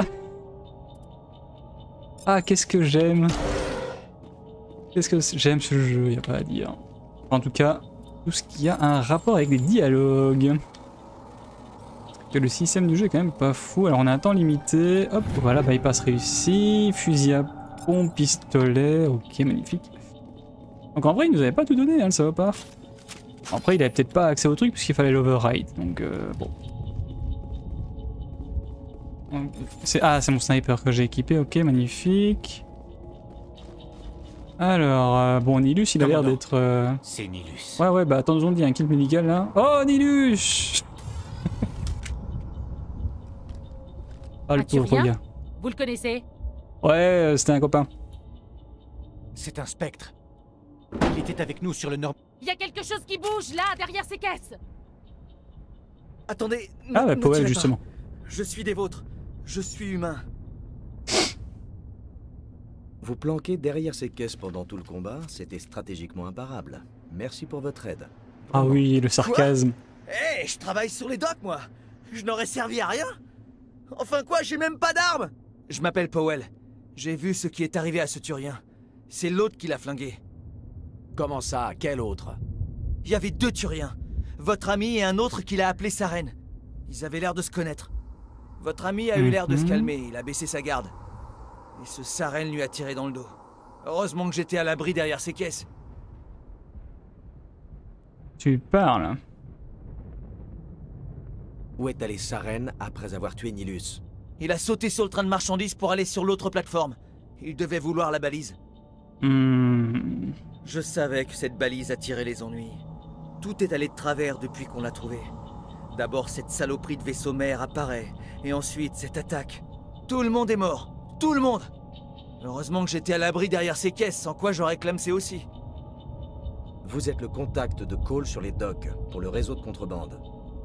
Ah, qu'est-ce que j'aime. Qu'est-ce que j'aime ce jeu, y a pas à dire. En tout cas, tout ce qui a un rapport avec les dialogues. Parce que le système du jeu est quand même pas fou. Alors on a un temps limité. Hop, voilà, bypass réussi. Fusil à pompe, pistolet. Ok, magnifique. Donc en vrai, il nous avait pas tout donné, hein, le salopard. Après, il avait peut-être pas accès au truc puisqu'il fallait l'override. Donc euh, bon. Ah, c'est mon sniper que j'ai équipé. Ok, magnifique. Alors, euh, bon, Nilus, il a l'air d'être... Euh... C'est Nilus. Ouais, ouais, bah attends, on dit un kill médical là. Oh, Nilus. Ah, le pauvre gars. Vous le connaissez? Ouais, euh, c'était un copain. C'est un spectre. Il était avec nous sur le nord... Il y a quelque chose qui bouge, là, derrière ces caisses. Attendez, Ah bah ne Powell tirez justement. pas. Je suis des vôtres. Je suis humain. Vous planquer derrière ces caisses pendant tout le combat, c'était stratégiquement imparable. Merci pour votre aide. Ah oui, le sarcasme. Hé, hey, je travaille sur les docks, moi. Je n'aurais servi à rien. Enfin quoi, j'ai même pas d'armes. Je m'appelle Powell. J'ai vu ce qui est arrivé à ce Turien. C'est l'autre qui l'a flingué. Comment ça? Quel autre? Il y avait deux Turiens. Votre ami et un autre qui l'a appelé Saren. Ils avaient l'air de se connaître. Votre ami a eu l'air de se calmer, il a baissé sa garde. Et ce Saren lui a tiré dans le dos. Heureusement que j'étais à l'abri derrière ces caisses. Tu parles. Où est allé Saren après avoir tué Nilus? Il a sauté sur le train de marchandises pour aller sur l'autre plateforme. Il devait vouloir la balise. Hmm. Je savais que cette balise attirait les ennuis. Tout est allé de travers depuis qu'on l'a trouvée. D'abord cette saloperie de vaisseau mère apparaît, et ensuite cette attaque. Tout le monde est mort. Tout le monde. Heureusement que j'étais à l'abri derrière ces caisses, sans quoi j'aurais clamsé aussi. Vous êtes le contact de Cole sur les docks, pour le réseau de contrebande.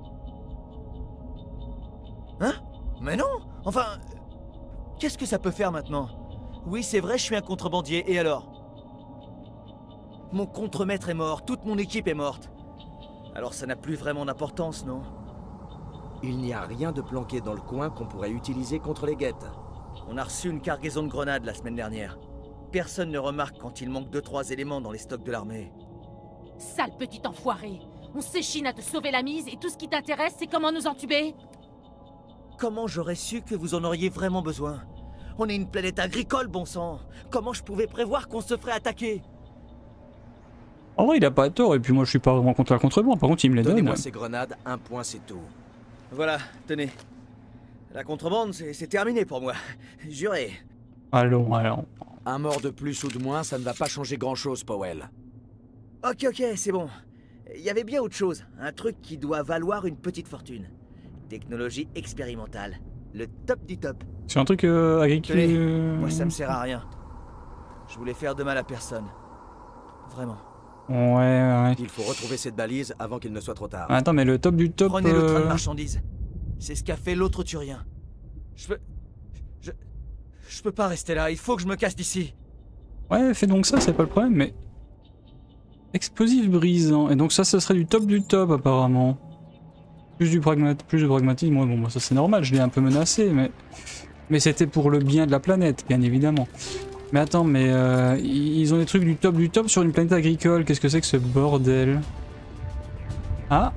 Hein? Mais non! Enfin... Qu'est-ce que ça peut faire maintenant? Oui, c'est vrai, je suis un contrebandier, et alors? Mon contremaître est mort, toute mon équipe est morte. Alors ça n'a plus vraiment d'importance, non? Il n'y a rien de planqué dans le coin qu'on pourrait utiliser contre les guettes. On a reçu une cargaison de grenades la semaine dernière. Personne ne remarque quand il manque deux trois éléments dans les stocks de l'armée. Sale petit enfoiré. On s'échine à te sauver la mise et tout ce qui t'intéresse, c'est comment nous entuber? Comment j'aurais su que vous en auriez vraiment besoin? On est une planète agricole, bon sang. Comment je pouvais prévoir qu'on se ferait attaquer? En vrai, il a pas tort, et puis moi je suis pas vraiment contre la contrebande, par contre il me les donne. Donnez-moi ces grenades, un point c'est tout. Voilà, tenez. La contrebande, c'est terminé pour moi. Juré. Allons, allons. Un mort de plus ou de moins, ça ne va pas changer grand-chose, Powell. Ok, ok, c'est bon. Il y avait bien autre chose. Un truc qui doit valoir une petite fortune. Technologie expérimentale. Le top du top. C'est un truc euh, agricole. Tenez, moi ça me sert à rien. Je voulais faire de mal à personne. Vraiment. Ouais, ouais. Il faut retrouver cette balise avant qu'il ne soit trop tard. Attends, mais le top du top... Prenez le train de euh... marchandises. C'est ce qu'a fait l'autre Turien. Je peux... Je... Je peux pas rester là, il faut que je me casse d'ici. Ouais, fais donc ça, c'est pas le problème, mais... Explosif brisant. Et donc ça, ce serait du top du top, apparemment. Plus, du pragmat... Plus de pragmatisme, ouais, bon, bah, ça c'est normal, je l'ai un peu menacé, mais... Mais c'était pour le bien de la planète, bien évidemment. Mais attends, mais euh, ils ont des trucs du top du top sur une planète agricole. Qu'est-ce que c'est que ce bordel? Ah,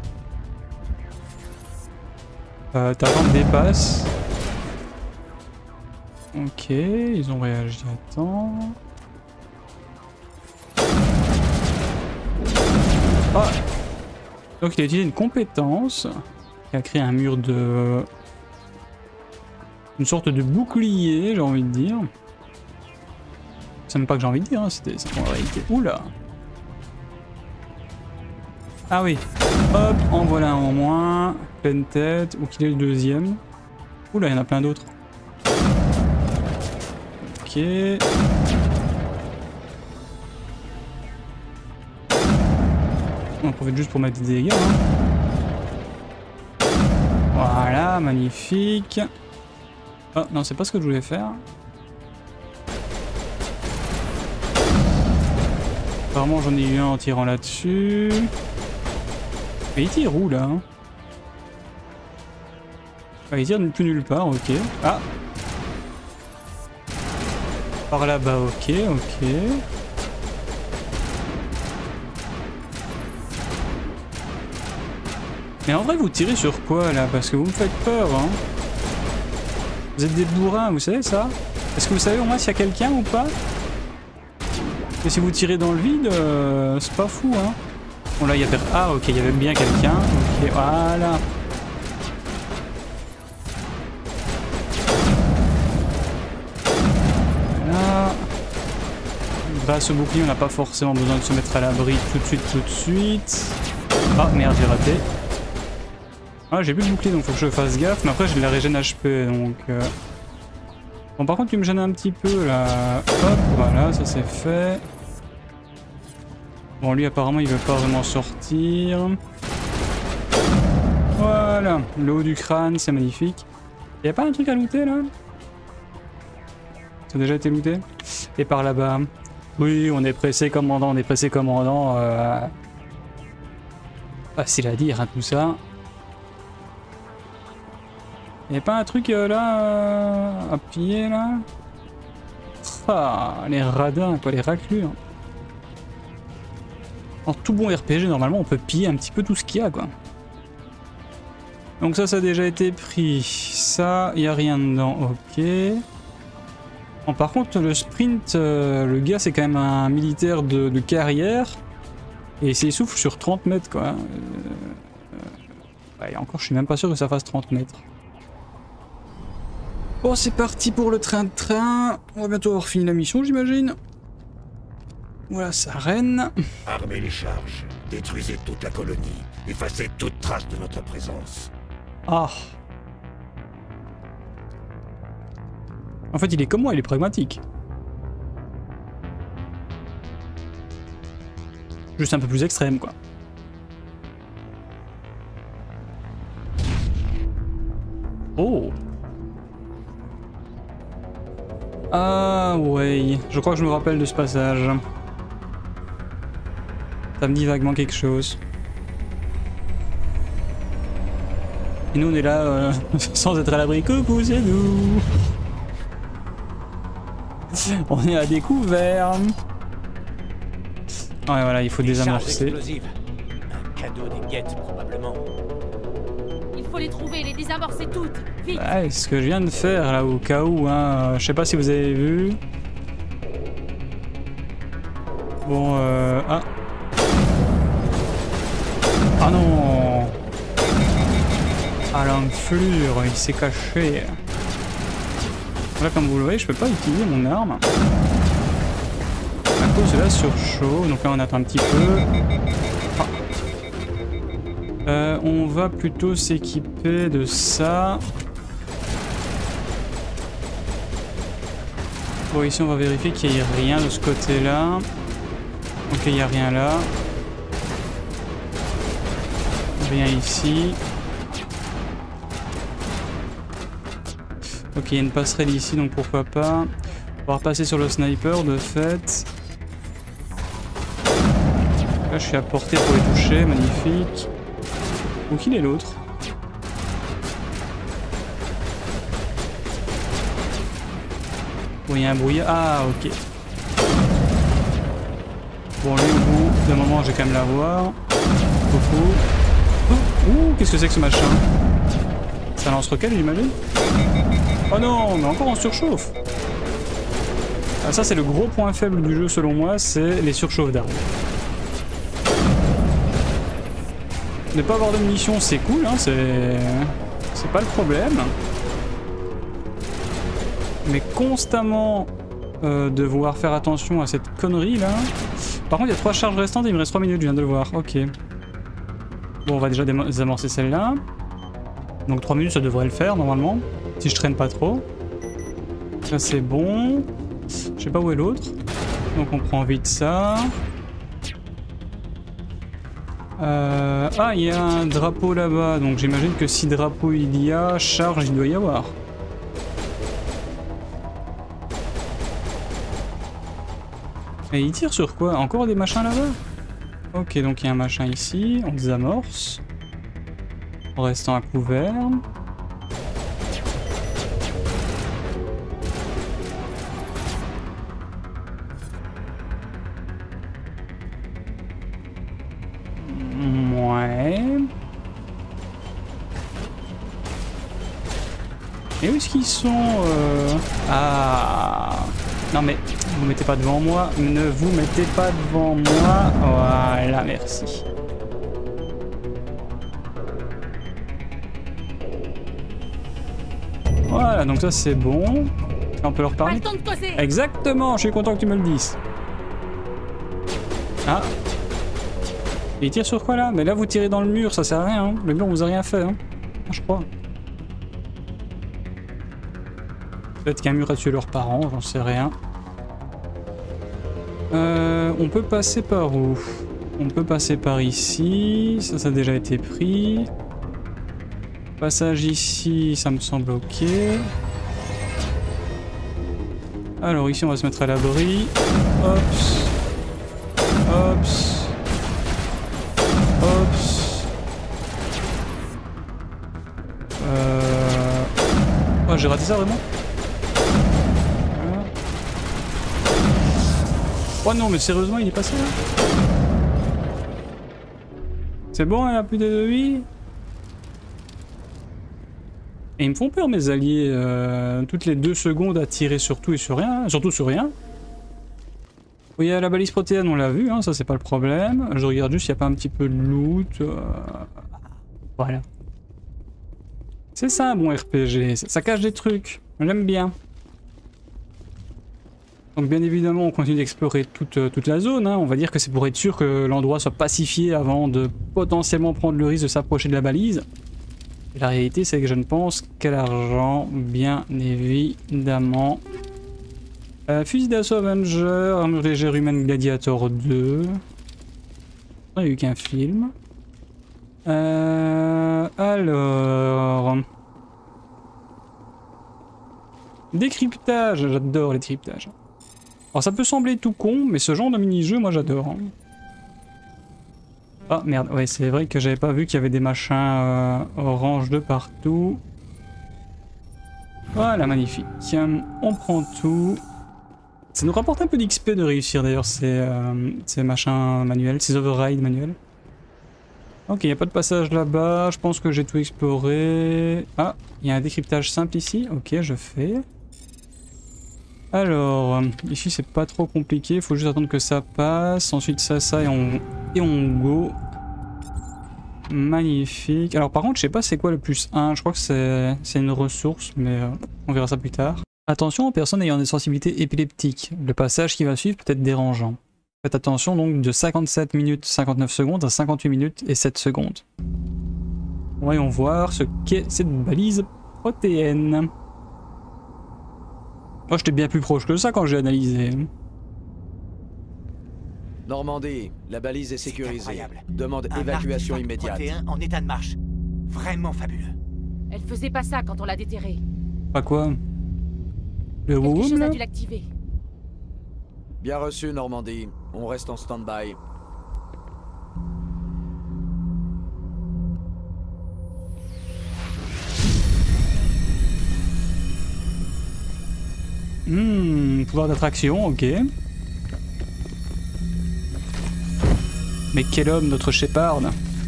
euh, ta rampe dépasse. Ok, ils ont réagi à temps. Ah, donc il a utilisé une compétence qui a créé un mur de... Une sorte de bouclier, j'ai envie de dire. C'est même pas que j'ai envie de dire, hein, c'était en réalité. Oula! Ah oui, hop, en voilà un en moins. Pleine tête, ou qu'il est le deuxième. Oula, il y en a plein d'autres. Ok. On en profite juste pour mettre des dégâts. Hein. Voilà, magnifique. Oh non, c'est pas ce que je voulais faire. Apparemment j'en ai eu un en tirant là-dessus. Mais il tire où là hein? Ah, il tire plus nulle part, ok. Ah, par là-bas, ok, ok. Mais en vrai vous tirez sur quoi là? Parce que vous me faites peur hein. Vous êtes des bourrins, vous savez ça? Est-ce que vous savez au moins s'il y a quelqu'un ou pas? Et si vous tirez dans le vide, euh, c'est pas fou, hein. Bon là, il y a... Ah, ok, il y avait bien quelqu'un. Ok, voilà. Voilà. Grâce au bouclier, on n'a pas forcément besoin de se mettre à l'abri tout de suite, tout de suite. Ah, merde, j'ai raté. Ah, j'ai plus de bouclier, donc faut que je fasse gaffe. Mais après, j'ai de la régène H P, donc... Euh... Bon, par contre, tu me gênes un petit peu là. Hop, voilà, ça c'est fait. Bon, lui, apparemment, il veut pas vraiment sortir. Voilà, le haut du crâne, c'est magnifique. Y'a pas un truc à looter là? Ça a déjà été looté? Et par là-bas. Oui, on est pressé, commandant, on est pressé, commandant. Euh... Facile à dire, hein, tout ça. Y'a pas un truc euh, là euh, à piller là? Ah, les radins, quoi, les raclures. En tout bon R P G, normalement, on peut piller un petit peu tout ce qu'il y a, quoi. Donc ça, ça a déjà été pris. Ça, il n'y a rien dedans, ok. Bon, par contre, le sprint, euh, le gars, c'est quand même un militaire de, de carrière. Et il s'essouffle sur trente mètres, quoi. Euh, euh, ouais, encore, je suis même pas sûr que ça fasse trente mètres. Bon, c'est parti pour le train de train. On va bientôt avoir fini la mission, j'imagine. Voilà sa reine. Armez les charges, détruisez toute la colonie, effacez toute trace de notre présence. Ah. En fait, il est comme moi, il est pragmatique. Juste un peu plus extrême, quoi. Oh. Ah ouais, je crois que je me rappelle de ce passage. Ça me dit vaguement quelque chose. Et nous on est là euh, sans être à l'abri. Coucou, c'est nous. On est à découvert. Ouais, voilà, il faut désamorcer. Un cadeau des guettes probablement. Il faut les trouver, les désamorcer toutes. Vite. Ouais, c'est ce que je viens de faire là au cas où. Hein. Je sais pas si vous avez vu. Bon, euh... ah. Ah non. Ah l'enflure, il s'est caché. Là, comme vous le voyez, je peux pas utiliser mon arme. À cause de la surchauffe. Donc là, on attend un petit peu. Ah. Euh, on va plutôt s'équiper de ça. Bon, ici, on va vérifier qu'il n'y ait rien de ce côté-là. Ok, il n'y a rien là. Rien ici. Ok, il y a une passerelle ici, donc pourquoi pas. On va repasser sur le sniper, de fait. Là, je suis à portée pour les toucher, magnifique. Où qu'il est l'autre? Bon, il y a un brouillard. Ah, ok. Bon, lui, au bout d'un moment, j'ai quand même la voir. Coucou. Oh, ouh, qu'est-ce que c'est que ce machin? C'est un lance-roquette, j'imagine? Oh non, mais encore en surchauffe. Ah, ça, c'est le gros point faible du jeu, selon moi, c'est les surchauffes d'armes. Ne pas avoir de munitions, c'est cool, hein, c'est... c'est pas le problème. Mais constamment euh, devoir faire attention à cette connerie là. Par contre, il y a trois charges restantes et il me reste trois minutes, je viens de le voir. Ok. Bon, on va déjà désamorcer celle-là. Donc trois minutes, ça devrait le faire normalement. Si je traîne pas trop. Ça, c'est bon. Je sais pas où est l'autre. Donc on prend vite ça. Euh... Ah, il y a un drapeau là-bas. Donc j'imagine que si drapeau il y a, charge il doit y avoir. Et il tire sur quoi? Encore des machins là-bas? Ok, donc il y a un machin ici. On désamorce. En restant à couvert. Ouais. Et où est-ce qu'ils sont euh... Ah. Non mais, vous mettez pas devant moi. Ne vous mettez pas devant moi. Voilà, merci. Voilà, donc ça c'est bon. On peut leur parler. Pas le temps de causer. Exactement, je suis content que tu me le dises. Ah. Et il tire sur quoi là? Mais là vous tirez dans le mur, ça sert à rien. Hein. Le mur vous a rien fait, hein. Je crois. Peut-être qu'un mur a tué leurs parents, j'en sais rien. Euh, on peut passer par où? On peut passer par ici. Ça, ça a déjà été pris. Passage ici, ça me semble ok. Alors ici, on va se mettre à l'abri. Hops. Hops. Hops. Euh... Oh, j'ai raté ça vraiment? Oh non, mais sérieusement, il est passé là? C'est bon, il a plus de vie? Et ils me font peur, mes alliés. Euh, toutes les deux secondes à tirer sur tout et sur rien. Surtout sur rien. Oui, la balise protéane, on l'a vu, hein, ça c'est pas le problème. Je regarde juste s'il n'y a pas un petit peu de loot. Euh... Voilà. C'est ça un bon R P G. Ça, ça cache des trucs. J'aime bien. Donc bien évidemment on continue d'explorer toute, euh, toute la zone, hein. On va dire que c'est pour être sûr que l'endroit soit pacifié avant de potentiellement prendre le risque de s'approcher de la balise. Et la réalité c'est que je ne pense qu'à l'argent, bien évidemment. Euh, fusil d'assaut Avenger, armure légère humaine Gladiator deux. Il n'y a eu qu'un film. Euh, alors... Décryptage, j'adore les décryptages. Alors ça peut sembler tout con, mais ce genre de mini-jeu, moi j'adore. Hein. Ah merde, ouais c'est vrai que j'avais pas vu qu'il y avait des machins euh, orange de partout. Voilà, magnifique. On prend tout. Ça nous rapporte un peu d'X P de réussir d'ailleurs ces, euh, ces machins manuels, ces overrides manuels. Ok, il n'y a pas de passage là-bas, je pense que j'ai tout exploré. Ah, il y a un décryptage simple ici, ok je fais. Alors, ici c'est pas trop compliqué, il faut juste attendre que ça passe, ensuite ça, ça et on, et on go. Magnifique. Alors par contre je sais pas c'est quoi le plus un, je crois que c'est une ressource, mais euh, on verra ça plus tard. Attention aux personnes ayant des sensibilités épileptiques, le passage qui va suivre peut être dérangeant. Faites attention donc de cinquante-sept minutes cinquante-neuf secondes à cinquante-huit minutes et sept secondes. Voyons voir ce qu'est cette balise protéenne. Moi j'étais bien plus proche que ça quand j'ai analysé. Normandie, la balise est sécurisée. Incroyable. Demande Un évacuation immédiate. protéin en état de marche. Vraiment fabuleux. Elle faisait pas ça quand on l'a déterré. Pas quoi? Le Quelque room chose là? a dû l'activer. Bien reçu, Normandie. On reste en stand-by. Hmm, pouvoir d'attraction, ok. Mais quel homme, notre Shepard.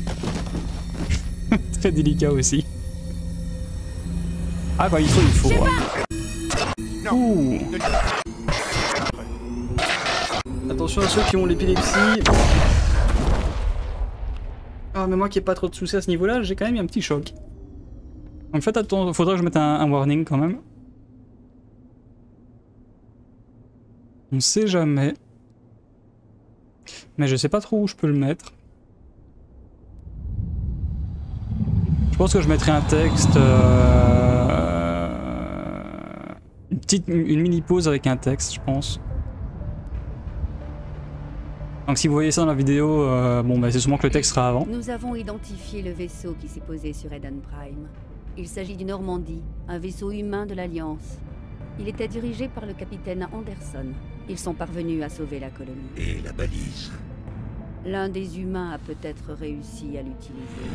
Très délicat aussi. Ah, quand il faut, il faut. Hein. Ouh. Attention à ceux qui ont l'épilepsie. Ah, mais moi qui ai pas trop de soucis à ce niveau-là, j'ai quand même eu un petit choc. En fait, attends, faudrait que je mette un, un warning quand même. On sait jamais. Mais je sais pas trop où je peux le mettre. Je pense que je mettrai un texte. Euh, une petite une mini pause avec un texte, je pense. Donc si vous voyez ça dans la vidéo, euh, bon bah c'est sûrement que le texte sera avant. Nous avons identifié le vaisseau qui s'est posé sur Eden Prime. Il s'agit du Normandie, un vaisseau humain de l'Alliance. Il était dirigé par le capitaine Anderson. Ils sont parvenus à sauver la colonie. Et la balise? L'un des humains a peut-être réussi à l'utiliser.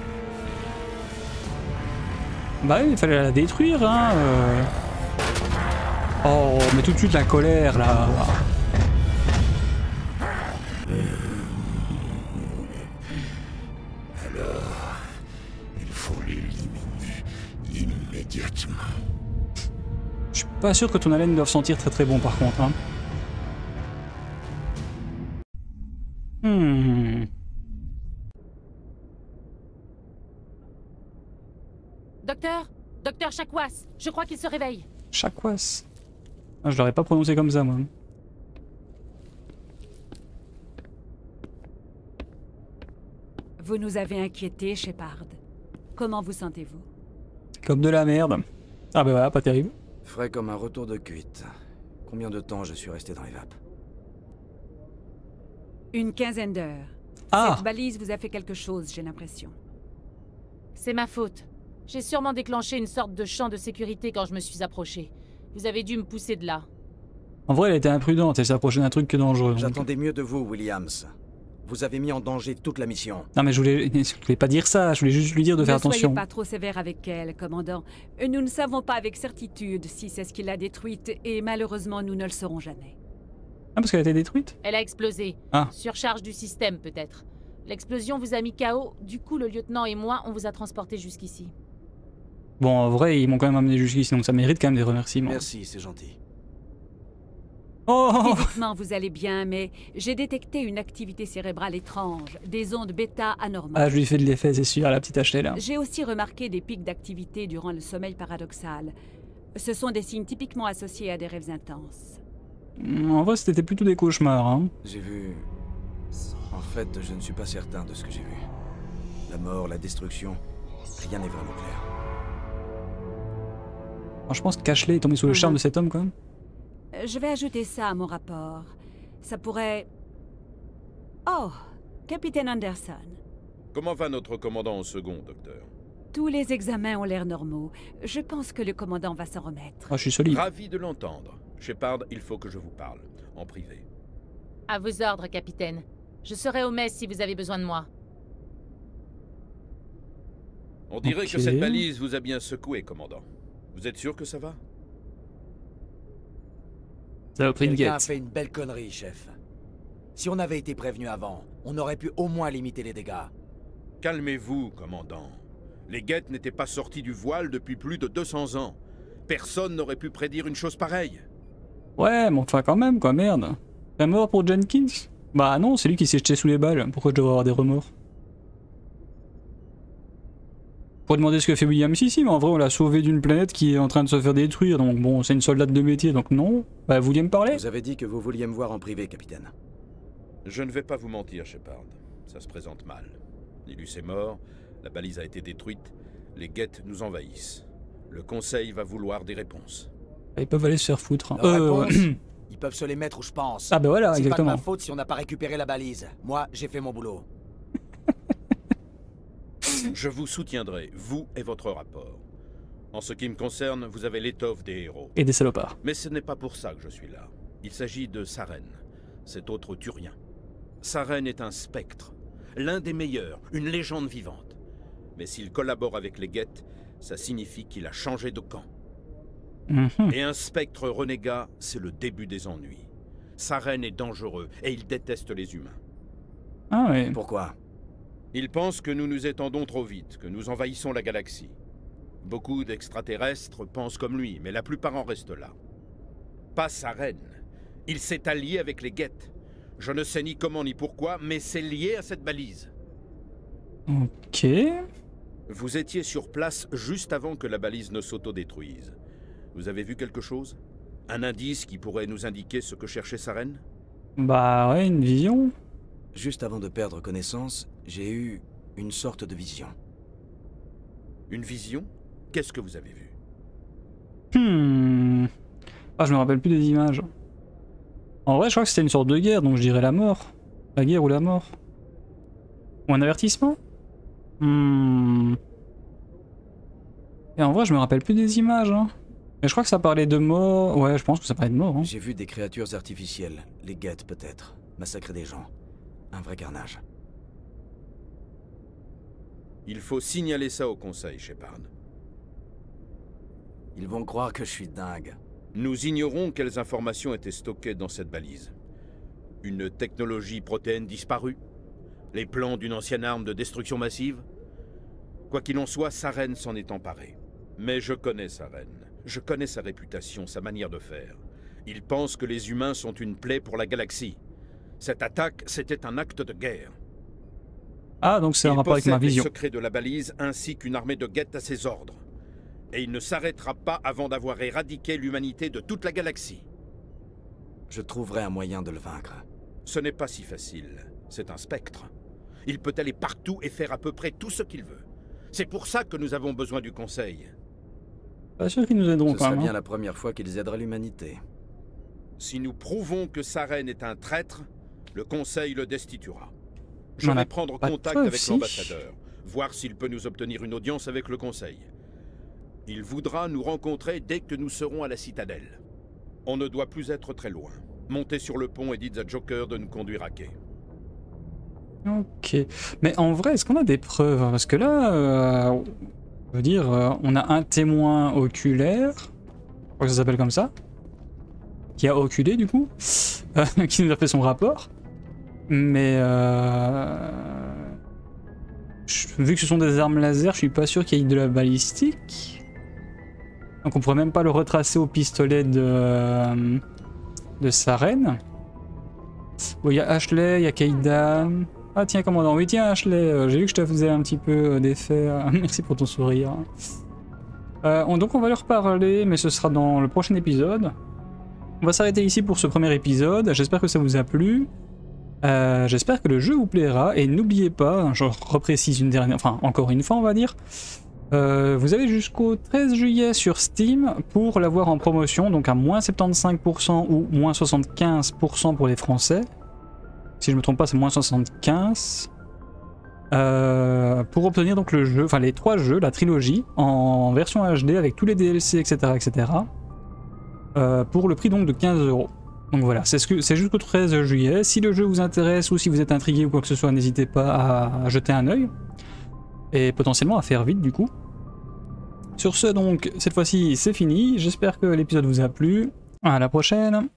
Bah oui, il fallait la détruire, hein. Euh... Oh, mais tout de suite la colère, là. Alors, il faut l'éliminer immédiatement. Je suis pas sûr que ton haleine doive sentir très très bon par contre, hein. Hmm. Docteur Docteur Chakwas, je crois qu'il se réveille. Chakwas. Ah, je l'aurais pas prononcé comme ça, moi. Vous nous avez inquiétés, Shepard. Comment vous sentez-vous? Comme de la merde. Ah bah voilà, pas terrible. Frais comme un retour de cuite. Combien de temps je suis resté dans les vapes? Une quinzaine d'heures. Ah. Cette balise vous a fait quelque chose, j'ai l'impression. C'est ma faute. J'ai sûrement déclenché une sorte de champ de sécurité quand je me suis approché. Vous avez dû me pousser de là. En vrai, elle était imprudente, elle s'est approchée d'un truc que dangereux. donc. J'attendais mieux de vous, Williams. Vous avez mis en danger toute la mission. Non mais je voulais, je voulais pas dire ça, je voulais juste lui dire de Ne faire attention. soyez pas trop sévère avec elle, commandant. Nous ne savons pas avec certitude si c'est ce qui l'a détruite, et malheureusement, nous ne le saurons jamais. Ah, parce qu'elle a été détruite? Elle a explosé. Ah. Surcharge du système, peut-être. L'explosion vous a mis K O, du coup le lieutenant et moi, on vous a transporté jusqu'ici. Bon, en vrai, ils m'ont quand même amené jusqu'ici, donc ça mérite quand même des remerciements. Merci, c'est gentil. Oh. Physiquement, vous allez bien, mais j'ai détecté une activité cérébrale étrange, des ondes bêta anormales. Ah, je lui fais de l'effet, c'est sûr, la petite Ashley là. J'ai aussi remarqué des pics d'activité durant le sommeil paradoxal. Ce sont des signes typiquement associés à des rêves intenses. En vrai, c'était plutôt des cauchemars, hein. J'ai vu... En fait, je ne suis pas certain de ce que j'ai vu. La mort, la destruction, rien n'est vraiment clair. Alors, je pense qu'Ashley est tombée sous le charme de cet homme, quand même. Je vais ajouter ça à mon rapport. Ça pourrait... Oh, Capitaine Anderson. Comment va notre commandant en second, docteur? Tous les examens ont l'air normaux. Je pense que le commandant va s'en remettre. Ah, je suis solide. Ravi de l'entendre. Shepard, il faut que je vous parle, en privé. À vos ordres, capitaine. Je serai au mess si vous avez besoin de moi. On dirait Ok. que cette balise vous a bien secoué, commandant. Vous êtes sûr que ça va? Ça a pris une Quelqu'un a guette. fait une belle connerie, chef. Si on avait été prévenu avant, on aurait pu au moins limiter les dégâts. Calmez-vous, commandant. Les guettes n'étaient pas sortis du voile depuis plus de deux cents ans. Personne n'aurait pu prédire une chose pareille. Ouais, mais enfin quand même, quoi, merde. La mort pour Jenkins? Bah non, c'est lui qui s'est jeté sous les balles. Pourquoi je devrais avoir des remords? Pour demander ce que fait William, si, si, mais en vrai, on l'a sauvé d'une planète qui est en train de se faire détruire. Donc bon, c'est une soldate de métier, donc non. Bah, vous vouliez me parler? Vous avez dit que vous vouliez me voir en privé, capitaine. Je ne vais pas vous mentir, Shepard. Ça se présente mal. Nilus est mort, la balise a été détruite, les guettes nous envahissent. Le Conseil va vouloir des réponses. Ils peuvent aller se faire foutre. Leurs Euh, réponses, ouais. ils peuvent se les mettre où je pense. Ah bah voilà, c'est exactement. pas de ma faute si on n'a pas récupéré la balise. Moi, j'ai fait mon boulot. Je vous soutiendrai, vous et votre rapport. En ce qui me concerne, vous avez l'étoffe des héros. Et des salopards. Mais ce n'est pas pour ça que je suis là. Il s'agit de Saren, cet autre Turien. Saren est un spectre, l'un des meilleurs, une légende vivante. Mais s'il collabore avec les guettes, ça signifie qu'il a changé de camp. Mm-hmm. Et un spectre renégat, c'est le début des ennuis. Saren est dangereux et il déteste les humains. Ah ouais. Pourquoi? Il pense que nous nous étendons trop vite, que nous envahissons la galaxie. Beaucoup d'extraterrestres pensent comme lui, mais la plupart en restent là. Pas Saren. Il s'est allié avec les guettes. Je ne sais ni comment ni pourquoi, mais c'est lié à cette balise. Ok. Vous étiez sur place juste avant que la balise ne s'autodétruise. Vous avez vu quelque chose? Un indice qui pourrait nous indiquer ce que cherchait Saren? Bah ouais, une vision. Juste avant de perdre connaissance, j'ai eu une sorte de vision. Une vision? Qu'est-ce que vous avez vu? Hmm. Ah, je me rappelle plus des images. En vrai, je crois que c'était une sorte de guerre, donc je dirais la mort. La guerre ou la mort. Ou un avertissement? Hmm. Et en vrai, je me rappelle plus des images. Hein. Mais je crois que ça parlait de mort. Ouais, je pense que ça parlait de mort. Hein. J'ai vu des créatures artificielles, les guettes peut-être, massacrer des gens. Un vrai carnage. Il faut signaler ça au Conseil, Shepard. Ils vont croire que je suis dingue. Nous ignorons quelles informations étaient stockées dans cette balise. Une technologie protéine disparue? Les plans d'une ancienne arme de destruction massive? Quoi qu'il en soit, Saren s'en est emparé. Mais je connais Saren. Je connais sa réputation, sa manière de faire. Il pense que les humains sont une plaie pour la galaxie. Cette attaque, c'était un acte de guerre. Ah, donc c'est un il rapport avec ma possède vision. les secrets de la balise ainsi qu'une armée de guettes à ses ordres. Et il ne s'arrêtera pas avant d'avoir éradiqué l'humanité de toute la galaxie. Je trouverai un moyen de le vaincre. Ce n'est pas si facile. C'est un spectre. Il peut aller partout et faire à peu près tout ce qu'il veut. C'est pour ça que nous avons besoin du Conseil. Pas sûr qu'ils nous aideront Ce quand serait même. bien hein. la première fois qu'ils aideraient l'humanité. Si nous prouvons que Saren est un traître, le Conseil le destituera. Je On vais a prendre pas de contact preuves, avec si. l'ambassadeur, voir s'il peut nous obtenir une audience avec le Conseil. Il voudra nous rencontrer dès que nous serons à la citadelle. On ne doit plus être très loin. Montez sur le pont et dites à Joker de nous conduire à quai. Ok. Mais en vrai, est-ce qu'on a des preuves? Parce que là, euh, je veux dire, euh, on a un témoin oculaire, je crois que ça s'appelle comme ça, qui a oculé du coup, euh, qui nous a fait son rapport. Mais euh, je- vu que ce sont des armes laser, je suis pas sûr qu'il y ait de la balistique. Donc on pourrait même pas le retracer au pistolet de, euh, de Saren. Bon, il y a Ashley, il y a Kaidan. Ah tiens, commandant, oui tiens Ashley, euh, j'ai vu que je te faisais un petit peu euh, d'effet. euh, Merci pour ton sourire. Euh, on- donc on va leur parler, mais ce sera dans le prochain épisode. On va s'arrêter ici pour ce premier épisode. J'espère que ça vous a plu. Euh, J'espère que le jeu vous plaira. Et n'oubliez pas, je reprécise une dernière, enfin encore une fois on va dire, euh, vous avez jusqu'au treize juillet sur Steam pour l'avoir en promotion, donc à moins soixante-quinze pour cent ou moins soixante-quinze pour cent pour les Français. Si je me trompe pas, c'est moins soixante-quinze. Euh, pour obtenir donc le jeu, enfin les trois jeux, la trilogie, en version H D avec tous les D L C, et cetera, et cetera. Euh, pour le prix donc de quinze euros. Donc voilà, c'est ce que- c'est jusqu'au treize juillet. Si le jeu vous intéresse ou si vous êtes intrigué ou quoi que ce soit, n'hésitez pas à, à jeter un œil. Et potentiellement à faire vite du coup. Sur ce donc, cette fois-ci c'est fini. J'espère que l'épisode vous a plu. À la prochaine.